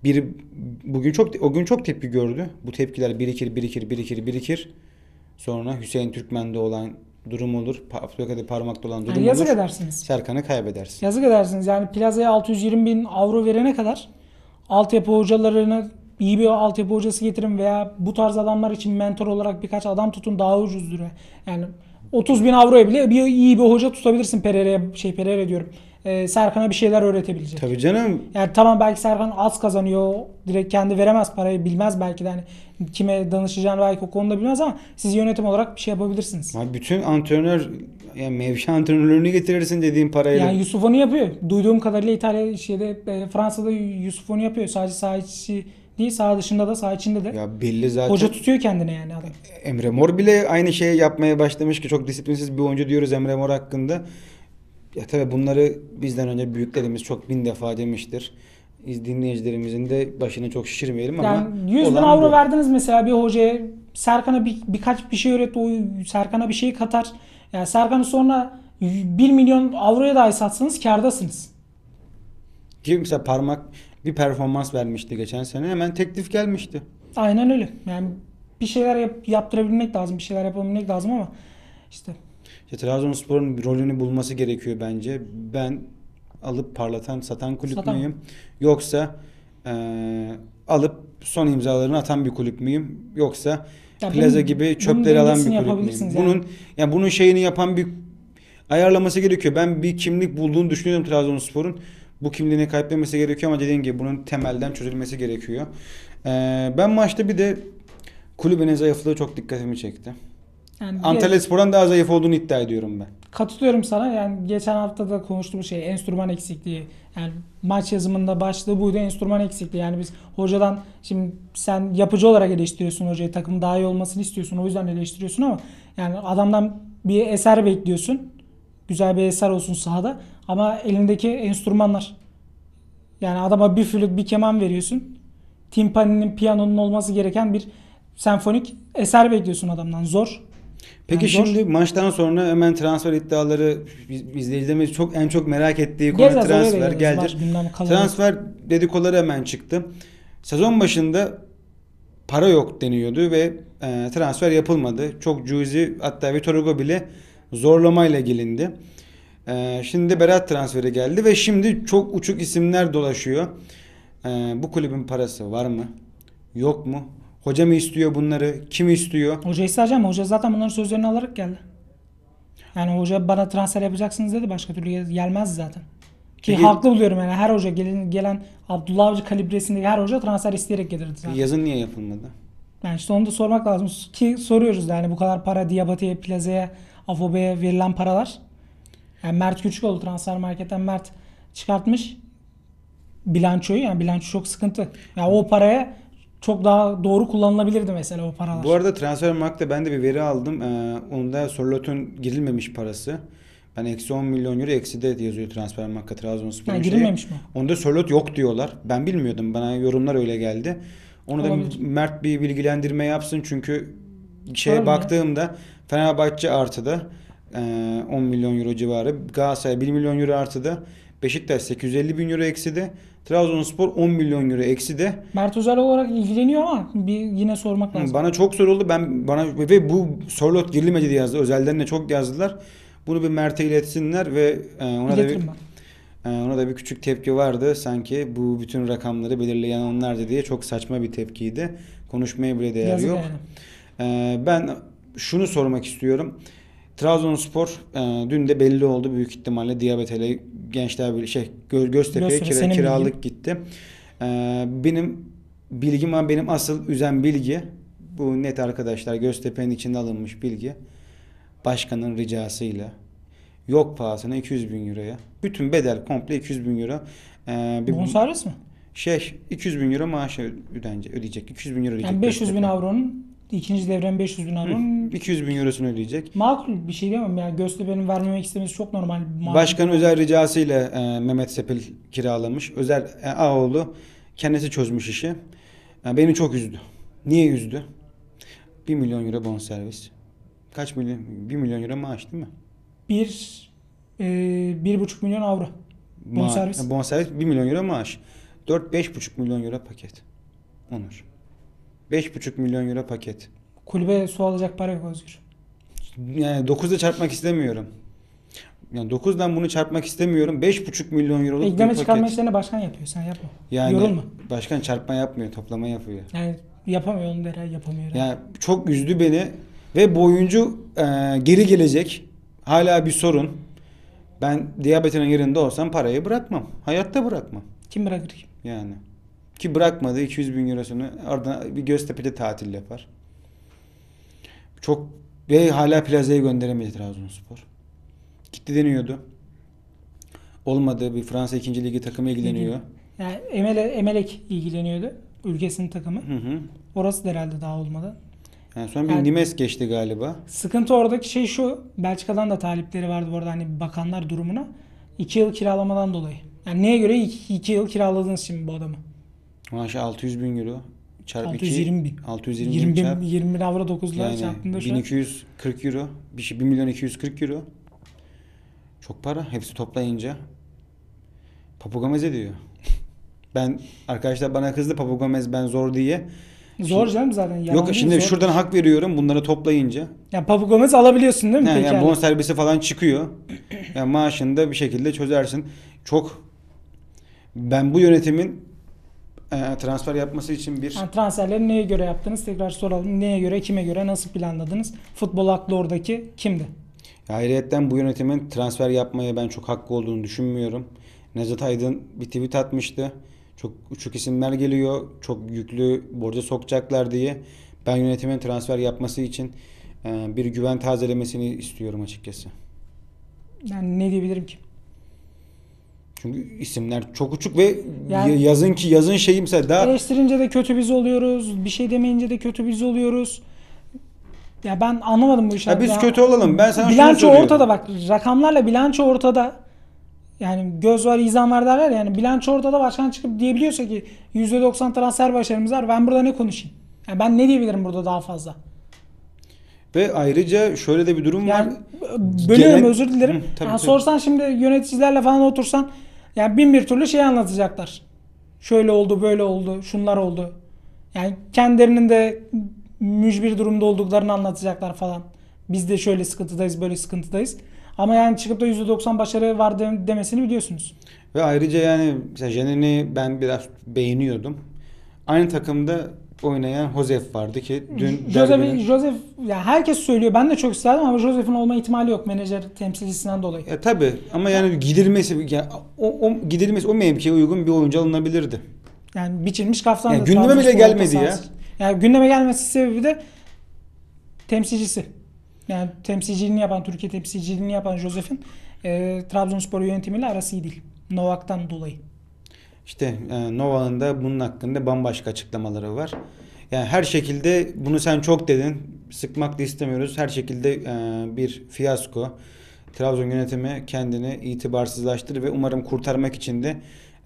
o gün çok tepki gördü. Bu tepkiler birikir. Sonra Hüseyin Türkmen'de olan durum olur. Abdülkadir Parmak'ta olan durum Yani yazık olur. edersiniz. Serkan'ı kaybedersin. Yazık edersiniz. Yani plazaya 620 bin avro verene kadar altyapı hocalarını iyi bir altyapı hocası getirin veya bu tarz adamlar için mentor olarak birkaç adam tutun daha ucuzdur. Yani 30 bin avroya bile iyi bir hoca tutabilirsin Pereira diyorum. Serkan'a bir şeyler öğretebilecek. Tabii canım. Yani tamam belki Serkan az kazanıyor. Direkt kendi veremez parayı bilmez belki de hani kime danışacağını belki o konuda bilmez ama siz yönetim olarak bir şey yapabilirsiniz. Ama bütün antrenör, yani mevki antrenörlüğünü getirirsin dediğin parayla. Yani Yusuf onu yapıyor. Duyduğum kadarıyla Fransa'da Yusuf onu yapıyor. Sadece saha içi değil, saha dışında da, saha içinde de. Ya belli zaten. Hoca tutuyor kendine yani adam. Emre Mor bile aynı şeyi yapmaya başlamış ki çok disiplinsiz bir oyuncu diyoruz Emre Mor hakkında. Ya tabii bunları bizden önce büyüklerimiz çok bin defa demiştir. Dinleyicilerimizin de başını çok şişirmeyelim ama Yani 100 bin olan avro bu. verdiniz mesela bir hocaya. Serkan'a birkaç bir şey öğret. O Serkan'a bir şey katar. Yani Serkan'ı sonra 1 milyon avroya dahi satsanız kârdasınız. Ki mesela Parmak bir performans vermişti geçen sene, hemen teklif gelmişti. Aynen öyle. Yani bir şeyler yaptırabilmek lazım. Bir şeyler yapabilmek lazım ama işte İşte Trabzonspor'un bir rolünü bulması gerekiyor bence. Ben alıp parlatan, satan kulüp Satan. müyüm? Yoksa alıp son imzalarını atan bir kulüp müyüm? Yoksa Ya Plaza bunun- gibi bunun çöpleri alan bir dengesini kulüp müyüm? yapabilirsiniz yani. Bunun şeyini yapan bir ayarlaması gerekiyor. Ben bir kimlik bulduğunu düşünüyorum Trabzonspor'un. Bu kimliğini kaybetmemesi gerekiyor ama dediğim gibi bunun temelden çözülmesi gerekiyor. Ben maçta bir de kulübün zayıflığı çok dikkatimi çekti. yani Antalyaspor'dan daha zayıf olduğunu iddia ediyorum ben. katılıyorum sana. Yani geçen hafta da konuştuğumuz şey enstrüman eksikliği. Yani maç yazımında başlığı buydu enstrüman eksikliği. Yani biz hocadan şimdi sen yapıcı olarak eleştiriyorsun hocayı. Takımın daha iyi olmasını istiyorsun. O yüzden eleştiriyorsun ama yani adamdan bir eser bekliyorsun. Güzel bir eser olsun sahada. Ama elindeki enstrümanlar. Yani adama bir flüt bir keman veriyorsun. Timpani'nin, piyanonun olması gereken bir senfonik eser bekliyorsun adamdan. Zor. Peki Yani zor. şimdi maçtan sonra hemen transfer iddiaları izleyicilerimiz en çok merak ettiği konu Geleceğiz, oraya da transfer geleceğiz. gelecek. Maç gündemi kalabalık. Transfer dedikoları hemen çıktı. Sezon başında para yok deniyordu ve transfer yapılmadı. Çok cüzi, hatta Vitor Hugo bile zorlamayla gelindi. Şimdi Berat transferi geldi ve şimdi çok uçuk isimler dolaşıyor. Bu kulübün parası var mı? Yok mu? Hoca mı istiyor bunları? Kim istiyor? Hoca isteyeceğim. Hoca zaten bunların sözlerini alarak geldi. Yani hoca bana transfer yapacaksınız dedi. Başka türlü gelmez zaten. Ki Peki- haklı buluyorum yani. Her hoca gelen Abdullah Avcı kalibresindeki her hoca transfer isteyerek gelirdi zaten. Yazın niye yapılmadı? Yani işte onu da sormak lazım. Ki soruyoruz da yani bu kadar para Diabate'ye, Plaza'ya, Afobe'ye verilen paralar. Yani Mert Küçükoğlu transfer marketten Mert çıkartmış. bilançoyu, yani bilanço çok sıkıntı. Ya o paraya çok daha doğru kullanılabilirdi mesela o paralar. Bu arada Transfermarkt'ta ben de bir veri aldım. Onda Sorlot'un girilmemiş parası. Ben eksi 10 milyon euro ekside yazıyor Transfermarkt'ta Trabzonspor'un Yani şeyi. girilmemiş mi? Onda Sorlot yok diyorlar. Ben bilmiyordum. Bana yorumlar öyle geldi. Onu da Olabilir. Mert bir bilgilendirme yapsın çünkü şeye Sorarım ya. baktığımda Fenerbahçe artıda 10 milyon euro civarı. Galatasaray 1 milyon euro artıda. Beşiktaş 850 bin euro ekside. Trabzonspor 10 milyon euro ekside. Mert özel olarak ilgileniyor ama bir yine sormak lazım. Bana çok soruldu. Ve bu Sorlot girilmedi diye yazdı. Özelden de çok yazdılar. Bunu bir Mert'e iletsinler ve İletirim ben. ona da bir küçük tepki vardı. Sanki bu bütün rakamları belirleyen onlardı diye çok saçma bir tepkiydi. Konuşmaya bile değer Yazık yok. Ben şunu sormak istiyorum. Trabzonspor dün de belli oldu büyük ihtimalle Diabetele Gençler Birliği Göztepe'ye Göztepe, senin kiralık gitti. Benim bilgim ama benim asıl üzen bilgi bu net arkadaşlar Göztepe'nin içinde alınmış bilgi. Başkanın ricasıyla yok pahasına 200 bin euroya. Bütün bedel komple 200 bin euro. Bonservis mi? 200 bin euro maaş ödeyecek. 200 bin euro ödeyecek. Yani 500 bin Göztepe. avronun ikinci devren 500 bin avronun 200 bin eurosunu ödeyecek. makul bir şey diyemem. Yani Göztepe'nin vermemek istemesi çok normal. Başkan özel ricasıyla Mehmet Sepil kiralamış. Özel Ağoğlu kendisi çözmüş işi. Beni çok üzdü. Niye üzdü? 1 milyon euro bonservis. Kaç milyon? 1 milyon euro maaş değil mi? 1,5 milyon avro. Bonservis. Bonservis 1 milyon euro maaş. 4-5,5 milyon euro paket. Onur. 5,5 milyon euro paket. Kulübe su alacak para yok Özgür. Yani 9'da çarpmak istemiyorum. Yani 9'dan bunu çarpmak istemiyorum. 5,5 milyon euroluk bir Ekleme paket. çıkarma işlerini başkan yapıyor. Sen yapma. Yani Yorulma. başkan çarpma yapmıyor, toplama yapıyor. Yani yapamıyor onu da herhalde yapamıyor. herhalde. Yani çok üzdü beni ve bu oyuncu geri gelecek. Hala bir sorun. Ben Diabetes'in yerinde olsam parayı bırakmam. Hayatta bırakmam. Kim bırakır ki? Yani. Ki bırakmadı 200 bin eurosunu oradan bir Göztepe'de tatil yapar. Çok ve hala plazaya gönderemedi Trabzonspor. Gitti deniyordu. Olmadı. Bir Fransa 2. Ligi takımı ilgileniyor. Yani Emelek ilgileniyordu. Ülkesinin takımı. Hı hı. Orası da herhalde daha olmadı. Yani sonra bir Yani- Nimes geçti galiba. Sıkıntı oradaki şey şu. Belçika'dan da talipleri vardı bu arada hani bakanlar durumuna. 2 yıl kiralamadan dolayı. Yani neye göre 2 yıl kiraladınız şimdi bu adamı? Maaşı 600 bin euro. Çarp 620 bin. 620 bin 20 çarp. bin, 20 bin avro 9'la Yani çarptığında şu an 1240 euro. 1 milyon 240 euro. Çok para. Hepsi toplayınca. Papu Gomez ediyor. Ben arkadaşlar bana kızdı Papu Gomez ben zor diye. zor canım zaten. Yalan Yok değil, şimdi zor. şuradan hak veriyorum bunları toplayınca. Yani Papu Gomez alabiliyorsun değil mi? Yani Pekala. bonservisi falan çıkıyor. Yani maaşını da bir şekilde çözersin. Ben bu yönetimin transfer yapması için bir Yani transferleri neye göre yaptınız? Tekrar soralım. Neye göre, kime göre, nasıl planladınız? Futbol aklı oradaki kimdi? ayrıyetten bu yönetimin transfer yapmaya ben çok hakkı olduğunu düşünmüyorum. Nevzat Aydın bir tweet atmıştı. Çok uçuk isimler geliyor. Çok yüklü borca sokacaklar diye. Ben yönetimin transfer yapması için bir güven tazelemesini istiyorum açıkçası. Yani ne diyebilirim ki? Çünkü isimler çok uçuk ve Yani- yazın şeyi mesela daha Eleştirince de kötü biz oluyoruz. Bir şey demeyince de kötü biz oluyoruz. Ya ben anlamadım bu işi. ya biz Ya kötü olalım. Ben sana şunu bilanço soruyorum. ortada bak. Rakamlarla bilanço ortada. Yani göz var izan var derler ya, yani bilanço ortada, başkan çıkıp diyebiliyorsa ki %90 transfer başarımız var, ben burada ne konuşayım? Yani ben ne diyebilirim burada daha fazla? Ve ayrıca şöyle de bir durum var. Yani bölüyorum, Gelen- özür dilerim. Hı, tabii, Yani tabii. sorsan şimdi yöneticilerle falan otursan yani bin bir türlü şey anlatacaklar. Şöyle oldu, böyle oldu, şunlar oldu. Yani kendilerinin de mücbir durumda olduklarını anlatacaklar falan. Biz de şöyle sıkıntıdayız, böyle sıkıntıdayız. Ama yani çıkıp da %90 başarı var demesini biliyorsunuz. Ve ayrıca yani mesela Jenen'i ben biraz beğeniyordum. Aynı takımda oynayan Josef vardı ki dün derbinin- Joseph ya herkes söylüyor. Ben de çok isterdim ama Joseph'in olma ihtimali yok menajer temsilcisinden dolayı. Tabii ama yani gidilmesi yani o mevkiye uygun bir oyuncu alınabilirdi. Yani biçilmiş kaftandı. Yani gündeme bile Trabzonspor gelmedi orta ya. sahası. Yani gündeme gelmesi sebebi de temsilcisi. Yani temsilciliğini yapan, Türkiye temsilciliğini yapan Joseph'in Trabzonspor yönetimiyle arası iyi değil. Novak'tan dolayı. İşte Nova'nın da bunun hakkında bambaşka açıklamaları var. Yani her şekilde bunu sen çok dedin. Sıkmak da istemiyoruz. Her şekilde bir fiyasko. Trabzon yönetimi kendini itibarsızlaştırır ve umarım kurtarmak için de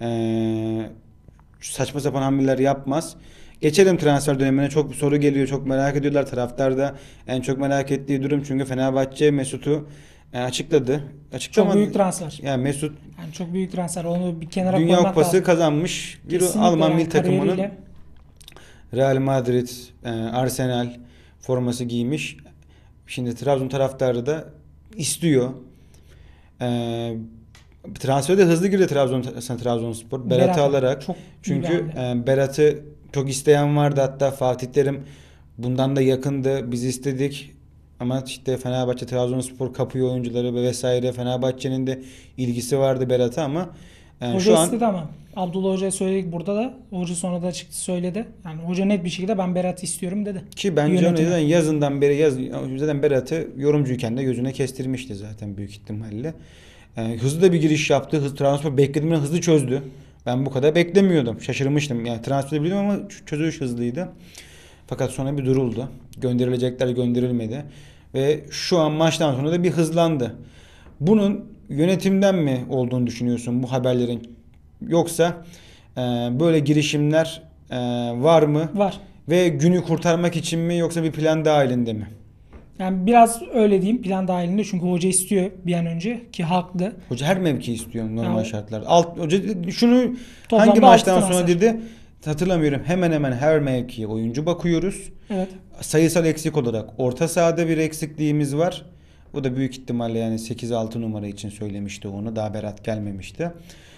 saçma sapan hamleler yapmaz. Geçelim transfer dönemine. Çok bir soru geliyor. Çok merak ediyorlar. Taraftar da en çok merak ettiği durum, çünkü Fenerbahçe Mesut'u açıkladı. Çok Açıklamadı. büyük transfer. Yani Mesut Yani çok büyük transfer. Onu bir kenara Dünya koymak Kupası lazım. kazanmış. Bir Kesinlikle Alman yani milli takımının kariyeriyle. Real Madrid, Arsenal forması giymiş. Şimdi Trabzon taraftarı da istiyor. E, Transfere de hızlı girdi Trabzonspor. Berat'ı Berat alarak. çok iyi bir Çünkü hamle. Berat'ı çok isteyen vardı. Hatta Fatih Terim bundan da yakındı. Biz istedik. Ama işte Fenerbahçe, Trabzonspor kapıyor oyuncuları ve vesaire. Fenerbahçe'nin de ilgisi vardı Berat'a, ama Hoca şu istedi an, ama Abdullah Hoca'ya söyledik burada da. Hoca sonra da çıktı söyledi. Yani hoca net bir şekilde ben Berat'ı istiyorum dedi. ki bence onu Yönetime. zaten yazından beri zaten Berat'ı yorumcuyken de gözüne kestirmişti zaten büyük ihtimalle. Hızlı da bir giriş yaptı. Transfer beklediğimden hızlı çözdü. Ben bu kadar beklemiyordum. Şaşırmıştım. Yani transferi biliyorum ama çözülüş hızlıydı. Fakat sonra bir duruldu. Gönderilecekler gönderilmedi. Ve şu an maçtan sonra da bir hızlandı. Bunun yönetimden mi olduğunu düşünüyorsun bu haberlerin? Yoksa böyle girişimler var mı? Var. Ve günü kurtarmak için mi, yoksa bir plan dahilinde mi? Yani biraz öyle diyeyim plan dahilinde çünkü hoca istiyor bir an önce ki haklı. Hoca her mevki istiyor normal Yani şartlarda. Hoca şunu toplamda hangi maçtan altı sonra transfer. dedi? Hatırlamıyorum. Hemen hemen her mevkiye oyuncu bakıyoruz. Evet. Sayısal eksik olarak orta sahada bir eksikliğimiz var. O da büyük ihtimalle yani 8-6 numara için söylemişti onu. Daha Berat gelmemişti.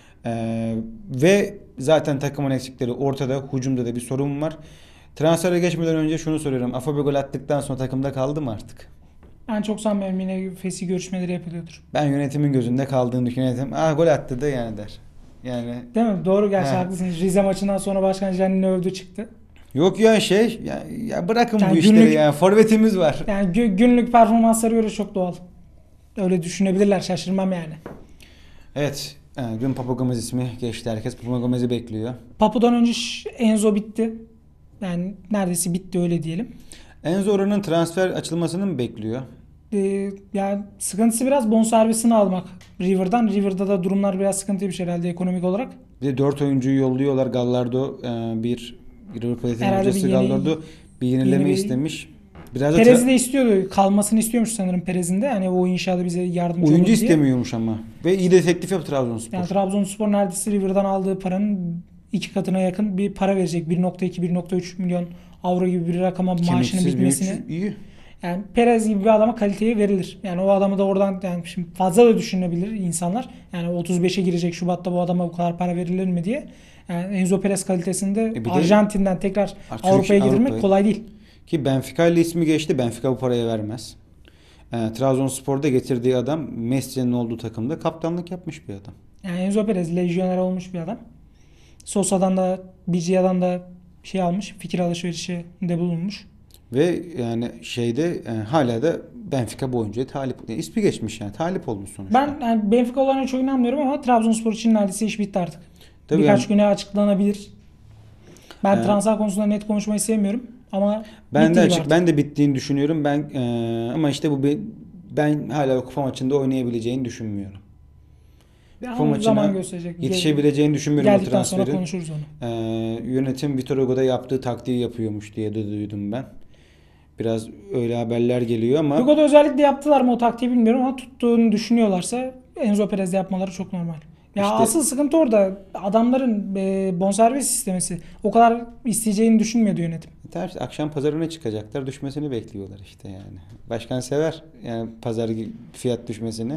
Ve zaten takımın eksikleri ortada. Hücumda da bir sorun var. Transfere geçmeden önce şunu soruyorum. Afobe gol attıktan sonra takımda kaldı mı artık? Ben çok sanmıyorum yine fesih görüşmeleri yapılıyordur. Ben yönetimin gözünde kaldığını düşünüyorum. Yönetim, gol attı da yani der. Yani Değil mi? Doğru gerçi he. haklısınız. Rize maçından sonra Başkan Canini övdü çıktı. Yok ya ya bırakın Yani bu işleri günlük- yani. Forvetimiz var. Yani günlük performansları göre çok doğal. Öyle düşünebilirler şaşırmam yani. Evet. Dün Papa Gomez ismi geçti. Herkes Papa Gomez'i bekliyor. Papu'dan önce Enzo bitti. Yani neredeyse bitti öyle diyelim. Enzo Oran'ın transfer açılmasını mı bekliyor? Yani sıkıntısı biraz bonservisini almak River'dan. River'da da durumlar biraz sıkıntıymış herhalde ekonomik olarak. Bir de 4 oyuncuyu yolluyorlar. Gallardo bir River Plate'in Herhalde hocası bir yeni- Gallardo bir yenileme yeni bir- istemiş. Biraz da Perez'i de istiyordu. Kalmasını istiyormuş sanırım Perez'in de. Hani o inşaada bize yardımcı olur oyuncu diye. istemiyormuş ama. Ve iyi de teklif yaptı Trabzonspor. Yani Trabzonspor neredeyse River'dan aldığı paranın 2 katına yakın bir para verecek. 1.2-1.3 milyon avro gibi bir rakama maaşının Kemiksiz bir bitmesini. oyuncu. İyi. Yani Perez gibi bir adama kaliteye verilir. Yani o adamı da oradan yani şimdi fazla da düşünebilir insanlar. Yani 35'e girecek Şubat'ta bu adama bu kadar para verilir mi diye. Yani Enzo Perez kalitesinde Bir de Arjantin'den tekrar Artık Avrupa'ya getirmek Avrupa'ya. kolay değil. Ki Benfica ile ismi geçti. Benfica bu parayı vermez. Trabzonspor'da getirdiği adam Messi'nin olduğu takımda kaptanlık yapmış bir adam. Yani Enzo Perez lejyoner olmuş bir adam. Sosa'dan da Bicia'dan da şey almış. Fikir alışverişinde bulunmuş. Ve yani hala da Benfica bu oyuncuya talip. Yani ismi geçmiş yani. Talip olmuş sonuçta. Ben yani Benfica olan çok inanmıyorum ama Trabzonspor için neredeyse iş bitti artık. Tabii Birkaç yani- güne açıklanabilir. Ben Ee, transfer konusunda net konuşmayı sevmiyorum ama Ben bitti de gibi açık, artık. ben de bittiğini düşünüyorum. Ama işte ben hala kupa maçında oynayabileceğini düşünmüyorum. Ya Kupa onu maçına zaman gösterecek. yetişebileceğini düşünmüyorum o Geldikten sonra transferin. konuşuruz onu. Yönetim Vitor Hugo'da yaptığı taktiği yapıyormuş diye de duydum ben. Biraz öyle haberler geliyor ama Hugo'da özellikle yaptılar mı o taktiği bilmiyorum ama tuttuğunu düşünüyorlarsa Enzo Perez'de yapmaları çok normal. Ya İşte- asıl sıkıntı orada. Adamların bonservis istemesi. O kadar isteyeceğini düşünmüyordu yönetim. akşam pazarına çıkacaklar. Düşmesini bekliyorlar işte yani. Başkan sever yani pazar fiyat düşmesini.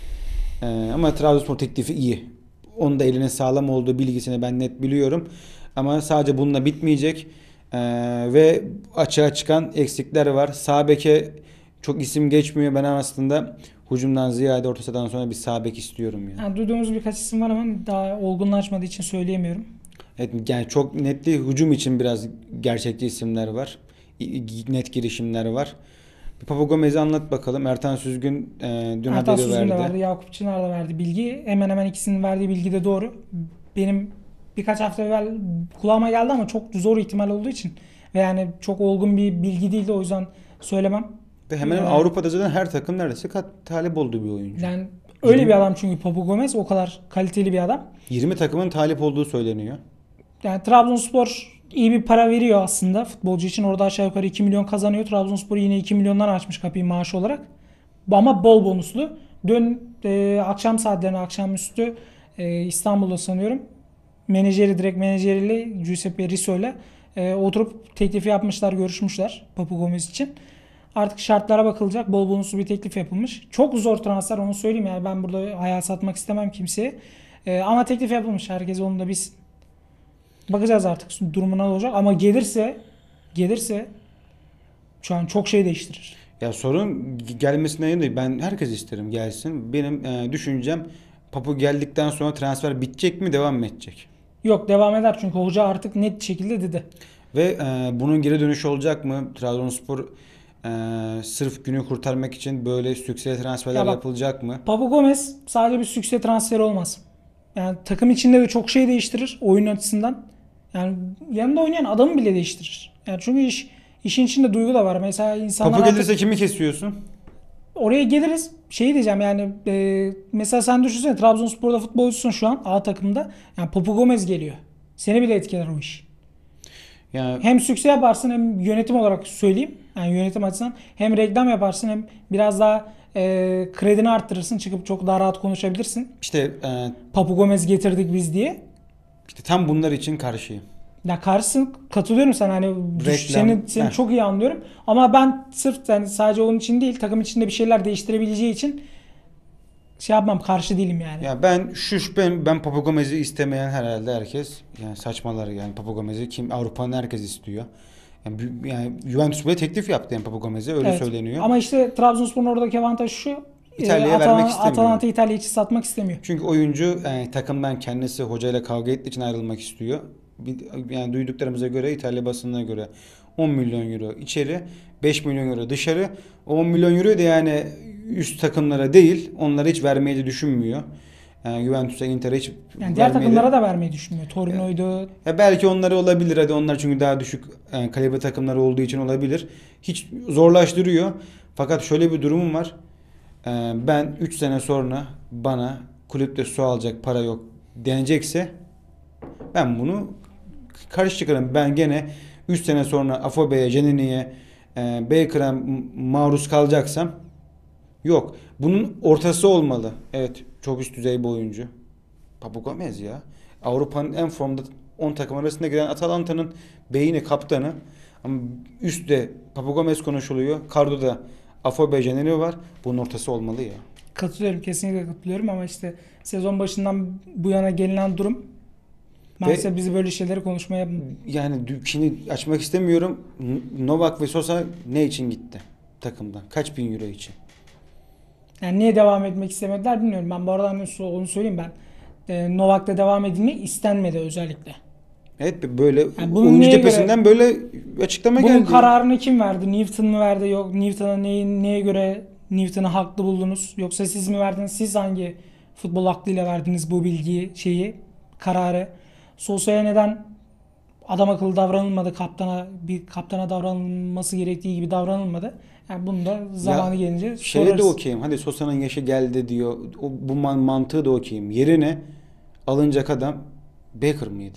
Ama Trabzonspor teklifi iyi. Onun da elinin sağlam olduğu bilgisini ben net biliyorum. Ama sadece bununla bitmeyecek. Ve açığa çıkan eksikler var. Sağ beke çok isim geçmiyor. Ben aslında hücumdan ziyade orta sahadan sonra bir sağ bek istiyorum yani. Yani duyduğumuz birkaç isim var ama daha olgunlaşmadığı için söyleyemiyorum. Evet, yani çok net değil. Hücum için biraz gerçekçi isimler var. Net girişimler var. Bir Papa Gomez'i anlat bakalım. Ertan Süzgün dün Ertan haberi Süzgün de verdi. verdi, Yakup Çınar da verdi bilgi. Hemen hemen ikisinin verdiği bilgi de doğru. Benim birkaç hafta evvel kulağıma geldi ama çok zor ihtimal olduğu için ve yani çok olgun bir bilgi değildi, o yüzden söylemem. Ve hemen hemen Avrupa'da zaten her takım neredeyse talip olduğu bir oyuncu. Yani öyle bir adam çünkü Papu Gomez o kadar kaliteli bir adam. 20 takımın talip olduğu söyleniyor. Yani Trabzonspor iyi bir para veriyor aslında futbolcu için. Orada aşağı yukarı 2 milyon kazanıyor. Trabzonspor yine 2 milyondan açmış kapıyı maaş olarak. Ama bol bonuslu. Dün akşam saatlerine, akşamüstü İstanbul'da sanıyorum. Direkt menajeriyle Giuseppe Risso'yla oturup teklifi yapmışlar, görüşmüşler Papu Gomez için. Artık şartlara bakılacak. Bol bonuslu bir teklif yapılmış. Çok zor transfer, onu söyleyeyim, yani ben burada hayal satmak istemem kimseye. Ama teklif yapılmış. Herkes onu da bilsin. Bakacağız artık durumuna olacak ama gelirse şu an çok şey değiştirir. Ya sorun gelmesinden yana değil. Ben herkes isterim gelsin. Benim düşüncem Papu geldikten sonra transfer bitecek mi, devam mı edecek? Yok, devam eder çünkü hoca artık net şekilde dedi. Ve bunun geri dönüşü olacak mı? Trabzonspor sırf günü kurtarmak için böyle sükse transferler yapılacak mı? Papu Gomez sadece bir sükse transferi olmaz. Yani takım içinde de çok şey değiştirir oyun açısından. Yani yanında oynayan adamı bile değiştirir. Yani çünkü işin içinde duygu da var. Mesela insanlar Papu gelirse kimi kesiyorsun? oraya geliriz. Şey diyeceğim yani mesela sen düşünsene, Trabzonspor'da futbolcusun şu an A takımda. Yani Papu Gomez geliyor. Seni bile etkiler o iş. Yani Hem sükse yaparsın, hem yönetim olarak söyleyeyim. Yani yönetim açısından hem reklam yaparsın, hem biraz daha kredini arttırırsın. Çıkıp çok daha rahat konuşabilirsin. işte Papu Gomez getirdik biz diye. tam bunlar için karşıyım. Ya karşısın, katılıyorum sana, hani Reklam, seni çok iyi anlıyorum. Ama ben sırf yani sadece onun için değil, takım içinde bir şeyler değiştirebileceği için şey yapmam, karşı değilim yani. Ya ben Papu Gomez'i istemeyen herhalde herkes yani saçmalar yani. Papu Gomez'i kim, Avrupa'nın herkes istiyor. Yani Juventus bile teklif yaptı yani Papu Gomez'e, öyle Evet. söyleniyor. Ama işte Trabzonspor'un oradaki avantajı şu. İtalya'ya vermek istemiyor. Atalanta İtalya için satmak istemiyor. Çünkü oyuncu takımdan kendisi hocayla kavga ettiği için ayrılmak istiyor. Yani duyduklarımıza göre, İtalya basınına göre 10 milyon euro içeri, 5 milyon euro dışarı. O 10 milyon euro da yani üst takımlara değil, onlara hiç vermeyi de düşünmüyor. Yani Juventus'a, Inter'e hiç Yani diğer vermeyi takımlara da vermeyi düşünmüyor. Torino'ydu. belki onları olabilir, hadi onlar çünkü daha düşük kalibre takımları olduğu için olabilir. Hiç zorlaştırıyor. Fakat şöyle bir durumum var. Ben 3 sene sonra bana kulüpte su alacak para yok denecekse ben bunu karşı çıkarım. Ben gene 3 sene sonra Afobe'ye, Cenini'ye, Baker'a maruz kalacaksam yok. Bunun ortası olmalı. Evet, çok üst düzey bir oyuncu. Papu Gomez ya. Avrupa'nın en formda 10 takım arasında giren Atalanta'nın beyni, kaptanı. Ama üstte Papu Gomez konuşuluyor. Cardo'da Afobe, Cenini var. Bunun ortası olmalı ya. Katılıyorum, kesinlikle katılıyorum ama işte sezon başından bu yana gelinen durum maalesef bizi böyle şeyleri konuşmaya... Yani şimdi açmak istemiyorum. Novak ve Sosa ne için gitti takımdan? Kaç bin euro için? Yani niye devam etmek istemediler bilmiyorum. Ben bu arada onu söyleyeyim ben. Novak'ta devam edilmek istenmedi özellikle. Evet, böyle Yani bunun oyuncu neye cephesinden böyle açıklama bunun geldi. kararını kim verdi? Newton mu verdi? Yok, Newton'a neye göre Newton'ı haklı buldunuz? Yoksa siz mi verdiniz? Siz hangi futbol aklıyla verdiniz bu bilgiyi, kararı? Sosa'ya neden adam akıllı davranılmadı? Kaptana davranılması gerektiği gibi davranılmadı. Yani bunu da zamanı gelince Şeye sorarız. de okeyim. Hadi Sosa'nın yaşı geldi diyor. Bu mantığı da okeyim. Yerine alınacak adam Baker mıydı?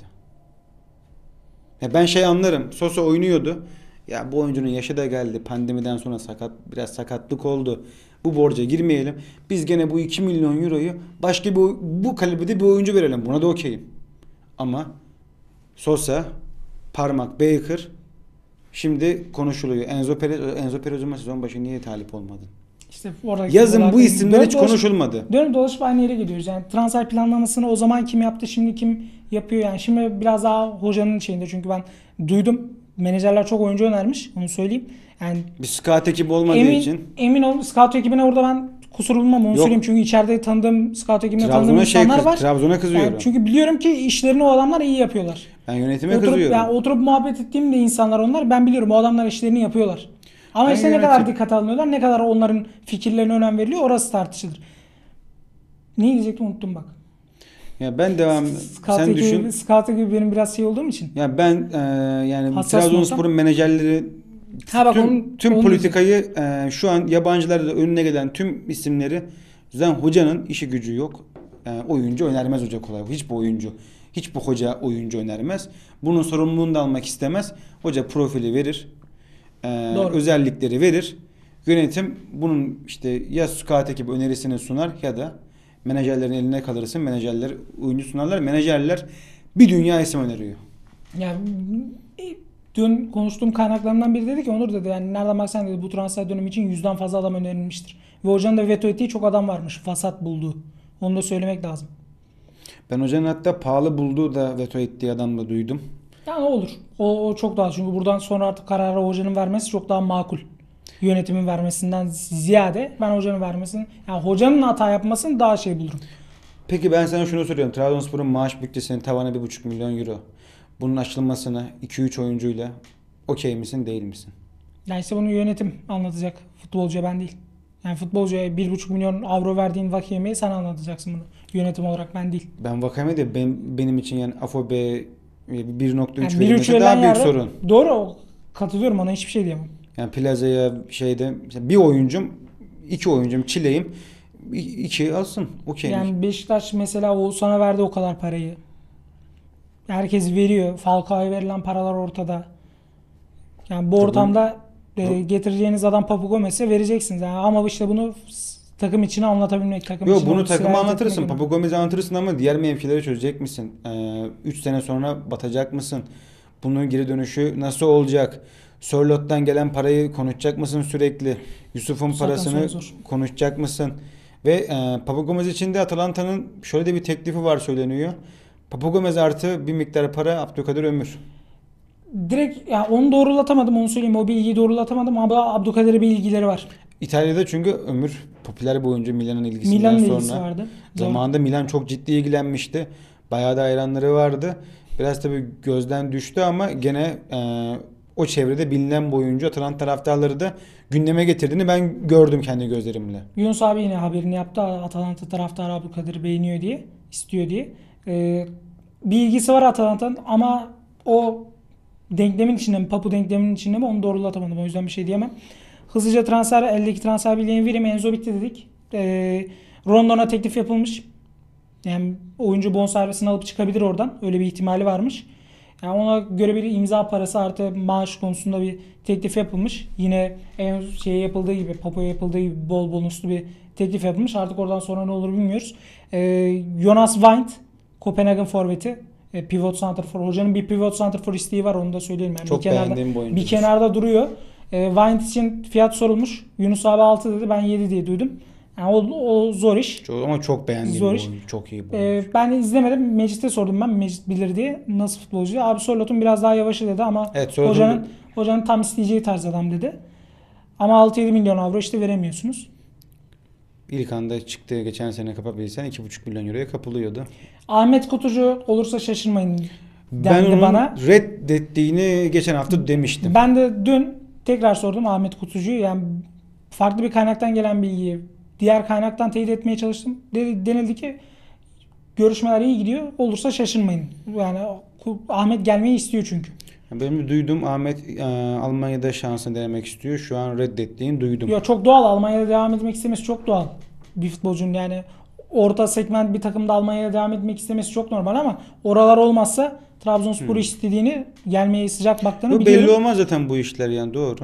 Ya ben anlarım. Sosa oynuyordu. Ya bu oyuncunun yaşı da geldi. Pandemiden sonra biraz sakatlık oldu. Bu borca girmeyelim. Biz gene bu 2 milyon euroyu başka bu kalibrede bir oyuncu verelim. Buna da okeyim. Ama Sosa, Parmak, Baker şimdi konuşuluyor. Enzo Perez'e sezon başı niye talip olmadın? İşte oradaki Yazın bu isimler hiç konuşulmadı. Dönüp dolaşıp aynı yere gidiyoruz. Yani transfer planlamasını o zaman kim yaptı, şimdi kim yapıyor? Yani şimdi biraz daha hocanın şeyinde, çünkü ben duydum. Menajerler çok oyuncu önermiş. Onu söyleyeyim. Yani Bir scout ekibi olmadığı için. Emin ol, scout ekibine orada ben kusur bulmam, onu söyleyeyim. Çünkü içeride tanıdığım, scout ekibinde tanıdığım insanlar var. Trabzon'a kızıyorum. Yani çünkü biliyorum ki işlerini o adamlar iyi yapıyorlar. Ben yönetime kızıyorum. Yani oturup muhabbet ettiğim de insanlar onlar. Ben biliyorum o adamlar işlerini yapıyorlar. Ama işte ne kadar dikkat alınıyorlar, ne kadar onların fikirlerine önem veriliyor, orası tartışılır. Ne diyecektim, unuttum bak. Ya ben devam sen düşün. Scout gibi benim biraz şey olduğum için. Ya ben yani Hassas mı Trabzonspor'un menajerleri Ha bak tüm onu diyecek. politikayı şu an yabancılarda önüne gelen tüm isimleri zaten hocanın işi gücü yok. Oyuncu önermez hoca kolay. Hiçbir oyuncu, hiçbir hoca oyuncu önermez. Bunun sorumluluğunu da almak istemez. Hoca profili verir. Doğru. Özellikleri verir. Yönetim bunun işte ya scout ekibi önerisini sunar ya da menajerlerin eline kalırsın. Menajerler oyuncu sunarlar. Menajerler bir dünya isim öneriyor. Yani dün konuştuğum kaynaklarımdan biri dedi ki Onur dedi yani nereden baksan dedi bu transfer dönemi için 100'den fazla adam önerilmiştir. Ve hocanın da veto ettiği çok adam varmış. Vasat bulduğu. Onu da söylemek lazım. Ben hocanın hatta pahalı bulduğu da veto ettiği adam da duydum. Yani olur. O çok daha çünkü buradan sonra artık kararı hocanın vermesi çok daha makul. Yönetimin vermesinden ziyade ben hocanın vermesini yani hocanın hata yapmasını daha şey bulurum. Peki ben sana şunu soruyorum. Trabzonspor'un maaş bütçesinin tavanı 1,5 milyon euro. Bunun açılmasını 2-3 oyuncuyla okey misin değil misin? Yani işte bunu yönetim anlatacak. Futbolcuya ben değil. Yani futbolcuya 1,5 milyon avro verdiğin Vakiyeme'yi sen anlatacaksın bunu. Yönetim olarak ben değil. Ben Vakame de benim için yani Afobe 1,3 Yani 1,3 verilmesi verilen daha büyük yerde sorun. doğru katılıyorum ona hiçbir şey diyemem. Yani Plaza'ya şeyde mesela bir oyuncum, iki oyuncum Çile'yim. İki alsın. Okey. Yani Beşiktaş mesela Oğuzhan'a verdi o kadar parayı. Herkes veriyor. Falcao'ya verilen paralar ortada. Yani bu Tabii. ortamda getireceğiniz adam Papu Gomez'e vereceksiniz. Yani ama işte bunu takım içine anlatabilmek, takım Yok içine bunu onu takıma sirayet anlatırsın. etmek Papu Gomez'i anlatırsın ama diğer mevkileri çözecek misin? 3 sene sonra batacak mısın? Bunun geri dönüşü nasıl olacak? Sörlot'tan gelen parayı konuşacak mısın sürekli? Yusuf'un Zaten parasını zor. konuşacak mısın? Ve Papu Gomez için de Atalanta'nın şöyle de bir teklifi var söyleniyor. Papu Gomez artı bir miktar para Abdülkadir Ömür. Direkt yani onu doğrulatamadım onu söyleyeyim. O bilgiyi doğrulatamadım ama Abdülkadir'e bir ilgileri var. İtalya'da çünkü Ömür popüler bir oyuncu Milan'ın ilgisinden Milan'ın ilgisi sonra. vardı. Zamanında Milan çok ciddi ilgilenmişti. Bayağı da hayranları vardı. Biraz tabii gözden düştü ama gene o çevrede bilinen bir oyuncu. Atalanta taraftarları da gündeme getirdiğini ben gördüm kendi gözlerimle. Yunus abi yine haberini yaptı. Atalanta taraftarı Abdülkadir'i beğeniyor diye, istiyor diye. Bir ilgisi var Atalanta'nın ama o denklemin içinde mi, Papu denklemin içinde mi onu doğrulatamadım. O yüzden bir şey diyemem. Hızlıca eldeki transfer bilgilerini vereyim. Enzo bitti dedik. Rondon'a teklif yapılmış. Yani oyuncu bonservisini alıp çıkabilir oradan. Öyle bir ihtimali varmış. Yani ona göre bir imza parası artı maaş konusunda bir teklif yapılmış. Yine yapıldığı gibi, Papo'ya yapıldığı gibi bol bonuslu bir teklif yapılmış. Artık oradan sonra ne olur bilmiyoruz. Jonas Wind, Kopenhagen forveti. Pivot santrafor. Hocanın bir pivot santrafor isteği var onu da söyleyeyim. Yani Çok beğendiğim bir oyuncudur. bir kenarda duruyor. Wind için fiyat sorulmuş. Yunus abi 6 dedi. Ben 7 diye duydum. Yani o zor iş. Ama çok beğendiğim Zor bir iş. oyuncu. Çok iyi bir oyuncu. Ben izlemedim. Mecit'e sordum ben. Mecit bilir diye. Nasıl futbolcu? Abi Sörlot'un biraz daha yavaşı dedi ama Evet, Sörlot'un hocanın tam isteyeceği tarz adam dedi. Ama 6-7 milyon avro işte veremiyorsunuz. İlk anda çıktığı geçen sene kapabilsen 2,5 milyon euroya kapılıyordu. Ahmet Kutucu olursa şaşırmayın Ben dendi onun bana. reddettiğini geçen hafta demiştim. Ben de dün tekrar sordum Ahmet Kutucu'yu. Yani farklı bir kaynaktan gelen bilgiyi diğer kaynaktan teyit etmeye çalıştım. Denildi ki görüşmeler iyi gidiyor. Olursa şaşırmayın. Yani Ahmet gelmeyi istiyor çünkü. Benim duyduğum Ahmet Almanya'da şansını denemek istiyor. Şu an reddettiğini duydum. Yo, çok doğal. Almanya'da devam etmek istemesi çok doğal. Bir futbolcunun yani orta segment bir takımda Almanya'da devam etmek istemesi çok normal ama oralar olmazsa Trabzonspor'u istediğini gelmeye sıcak baktığını Bu biliyorum. belli olmaz zaten bu işler yani doğru.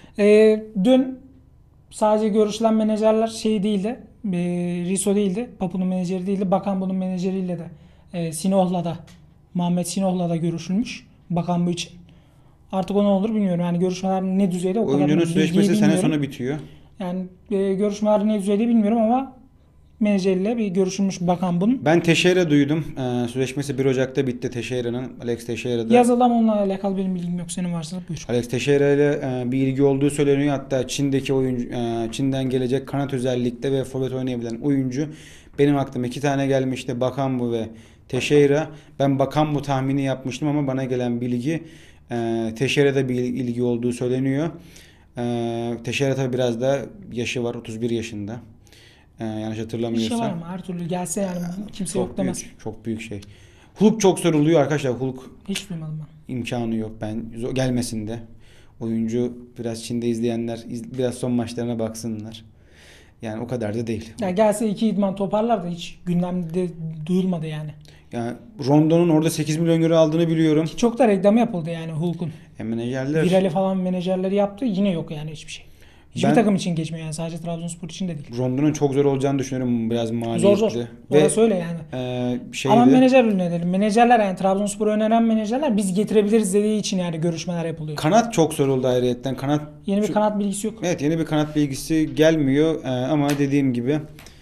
Dün sadece görüşülen menajerler şey değildi. Riso değildi. Papu'nun menajeri değildi. Bakan bunun menajeriyle de Sinoh'la da Muhammed Sinoh'la da görüşülmüş. Bakan bu için. Artık o ne olur bilmiyorum. Yani görüşmeler ne düzeyde o kadar Oyuncunun bilgiyi sözleşmesi sene bilmiyorum. sonu bitiyor. Yani görüşmeler ne düzeyde bilmiyorum ama menajeriyle bir görüşülmüş bakan bunun. Ben Teixeira duydum. Sözleşmesi 1 Ocak'ta bitti Teixeira'nın. Alex Teixeira'da. Yazılı ama onunla alakalı benim bilgim yok. Senin varsa buyur. Alex Teixeira ile bir ilgi olduğu söyleniyor. Hatta Çin'deki oyuncu, Çin'den gelecek kanat özellikle ve forvet oynayabilen oyuncu. Benim aklıma 2 tane gelmişti. Bakambu ve Teixeira. Ben Bakambu tahmini yapmıştım ama bana gelen bilgi Teixeira'da bir ilgi olduğu söyleniyor. Teixeira tabi biraz da yaşı var. 31 yaşında. Yanlış Bir şey hatırlamıyorsam. var ama her türlü gelse yani kimse Çok yok demez. büyük, çok büyük şey. Hulk çok soruluyor arkadaşlar. Hulk Hiç duymadım ben. imkanı yok. Gelmesin de. Oyuncu biraz Çin'de izleyenler biraz son maçlarına baksınlar. Yani o kadar da değil. Ya gelse 2 idman toparlar da hiç gündemde duyulmadı yani. Yani Rondo'nun orada 8 milyon euro aldığını biliyorum. Ki çok da reklamı yapıldı yani Hulk'un. Menajerler. Virali falan menajerleri yaptı. Yine yok yani hiçbir şey. Hiçbir Ben- takım için geçmiyor yani. Sadece Trabzonspor için de değil. Rondo'nun çok zor olacağını düşünüyorum. Biraz maliyetli. Zor zor. Ve Orası öyle yani. şeydi, Ama menajer önerelim. Menajerler yani Trabzonspor'u öneren menajerler biz getirebiliriz dediği için yani görüşmeler yapılıyor. kanat çok zor oldu ayrıyetten. Yeni bir kanat bilgisi yok. Evet, yeni bir kanat bilgisi gelmiyor. Ama dediğim gibi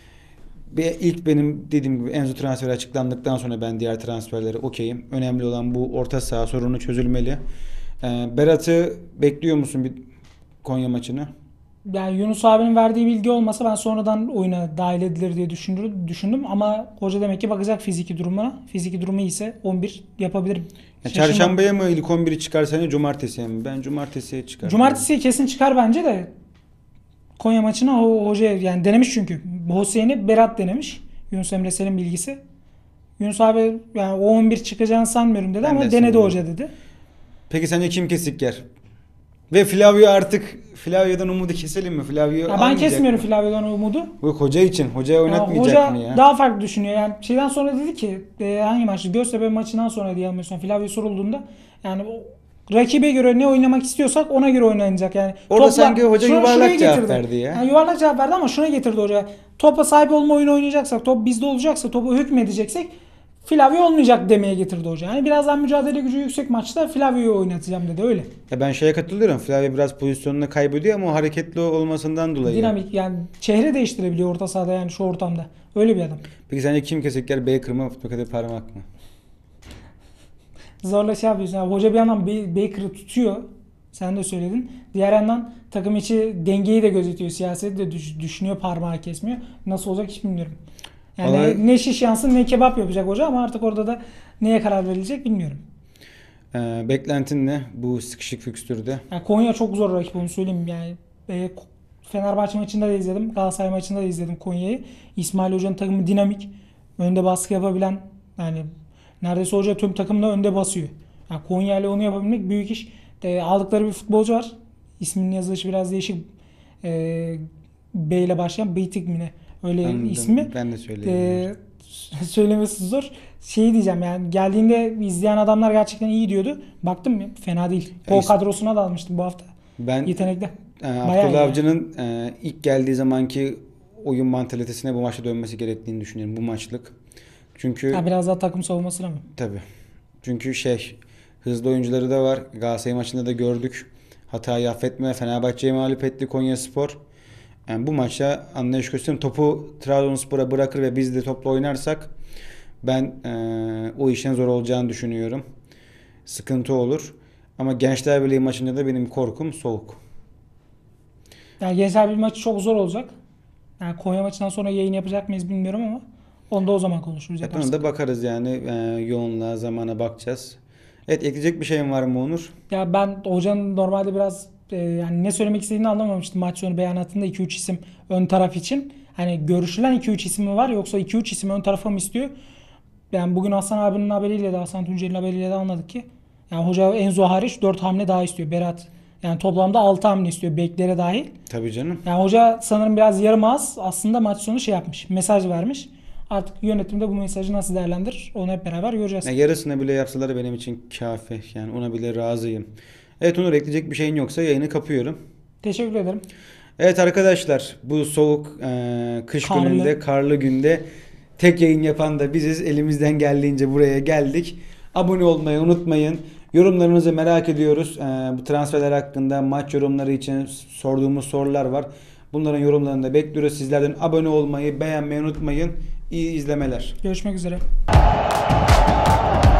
ilk benim dediğim gibi Enzo transferi açıklandıktan sonra ben diğer transferlere okeyim. Önemli olan bu orta saha sorunu çözülmeli. Berat'ı bekliyor musun bir Konya maçını? Yani Yunus abinin verdiği bilgi olmasa ben sonradan oyuna dahil edilir diye düşündüm ama hoca demek ki bakacak fiziki durumuna. Fiziki durumu ise 11 yapabilirim. Şaşırmam. Çarşambaya mı ilk 11'i çıkarsan cumartesiye mi? Ben cumartesiye çıkarım. Cumartesi kesin çıkar bence de. Konya maçına o hoca yani denemiş çünkü. Hüseyin'i Berat denemiş. Yunus Emre Selim bilgisi. Yunus abi yani o 11 çıkacağını sanmıyorum dedi Ben de ama denedi sanmıyorum. hoca dedi. Peki sence kim kesik yer? Ve Flavio'dan umudu keselim mi? Flavio Ya ben almayacak kesmiyorum mı? Flavio'dan umudu. Bu hoca için. Hoca oynatmayacak hoca mı ya? daha farklı düşünüyor. Yani şeyden sonra dedi ki hangi maçtı? Göztepe maçından sonra diye anlıyorsun. Flavio sorulduğunda yani rakibe göre ne oynamak istiyorsak ona göre oynanacak. Yani Orada sanki hoca yuvarlak şuraya cevap getirdi. verdi ya. Yani yuvarlak cevap verdi ama şuna getirdi hoca. Topa sahip olma oyunu oynayacaksak, top bizde olacaksa, topu hükmedeceksek Flavio olmayacak demeye getirdi hoca. Yani birazdan mücadele gücü yüksek maçta Flavio'yu oynatacağım dedi öyle. Ben şeye katılıyorum. Flavio biraz pozisyonunu kaybediyor ama o hareketli olmasından dolayı. Dinamik yani çehre değiştirebiliyor orta sahada yani şu ortamda. Öyle bir adam. Peki sence kim kesik yer? Baker mı? Abdülkadir Parmak mı? Zorla şey yapıyorsun. Yani hoca bir yandan Baker'ı tutuyor. Sen de söyledin. Diğer yandan takım içi dengeyi de gözetiyor. Siyaseti de düşünüyor. Parmağı kesmiyor. Nasıl olacak hiç bilmiyorum. Yani Vallahi- ne şiş yansın ne kebap yapacak hoca ama artık orada da neye karar verilecek bilmiyorum. Beklentin ne bu sıkışık fikstürde? Yani Konya çok zor rakip onu söyleyeyim. Yani Fenerbahçe maçında da izledim. Galatasaray maçında da izledim Konya'yı. İsmail Hoca'nın takımı dinamik. Önde baskı yapabilen yani neredeyse hoca tüm takımda önde basıyor. Yani Konya ile onu yapabilmek büyük iş. Aldıkları bir futbolcu var. İsminin yazılışı biraz değişik. B ile başlayan Beytik mi ne? Öyle Anladım. ismi. Ben de söyleyeyim. Söylemesi zor. Şey diyeceğim yani geldiğinde izleyen adamlar gerçekten iyi diyordu. Baktım fena değil. O kadrosuna da almıştım bu hafta. Ben Yetenekli. Bayağı Abdullah iyi. Avcı'nın ilk geldiği zamanki oyun mantalitesine bu maçta dönmesi gerektiğini düşünüyorum. Bu maçlık. Çünkü Ha, biraz daha takım savunmasına mı? tabii. Çünkü hızlı oyuncuları da var. Galatasaray maçında da gördük. Hatayı affetme. Fenerbahçe'yi mağlup etti Konyaspor. Yani bu maçta anlayış gösteriyorum. Topu Trabzonspor'a bırakır ve biz de topla oynarsak ben o işin zor olacağını düşünüyorum. Sıkıntı olur. Ama Gençler Birliği maçında da benim korkum soğuk. Yani Gençler Birliği maçı çok zor olacak. Yani Konya maçından sonra yayın yapacak mıyız bilmiyorum ama onu da o zaman konuşuruz. Ona Yaparsak. da bakarız yani. Yoğunluğa, zamana bakacağız. Evet, ekleyecek bir şeyin var mı Onur? Ya ben hocanın normalde biraz yani ne söylemek istediğini anlamamıştım maç sonu beyanatında 2-3 isim ön taraf için. Hani görüşülen 2-3 isim mi var yoksa 2-3 isim ön tarafa mı istiyor? Yani bugün Hasan abinin haberiyle de Hasan Tuncer'in haberiyle de anladık ki yani hoca Enzo hariç 4 hamle daha istiyor. Berat yani toplamda 6 hamle istiyor beklere dahil. Tabii canım. Yani hoca sanırım biraz yarım ağız aslında maç sonu şey yapmış. Mesaj vermiş. Artık yönetimde bu mesajı nasıl değerlendirir onu hep beraber göreceğiz. Yarısını bile yapsalar benim için kafi. Yani ona bile razıyım. Evet Onur, ekleyecek bir şeyin yoksa yayını kapıyorum. Teşekkür ederim. Evet arkadaşlar, bu soğuk kış Karlı. gününde, karlı günde tek yayın yapan da biziz. Elimizden geldiğince buraya geldik. Abone olmayı unutmayın. Yorumlarınızı merak ediyoruz. Bu transferler hakkında maç yorumları için sorduğumuz sorular var. Bunların yorumlarını da bekliyoruz. Sizlerden abone olmayı, beğenmeyi unutmayın. İyi izlemeler. Görüşmek üzere.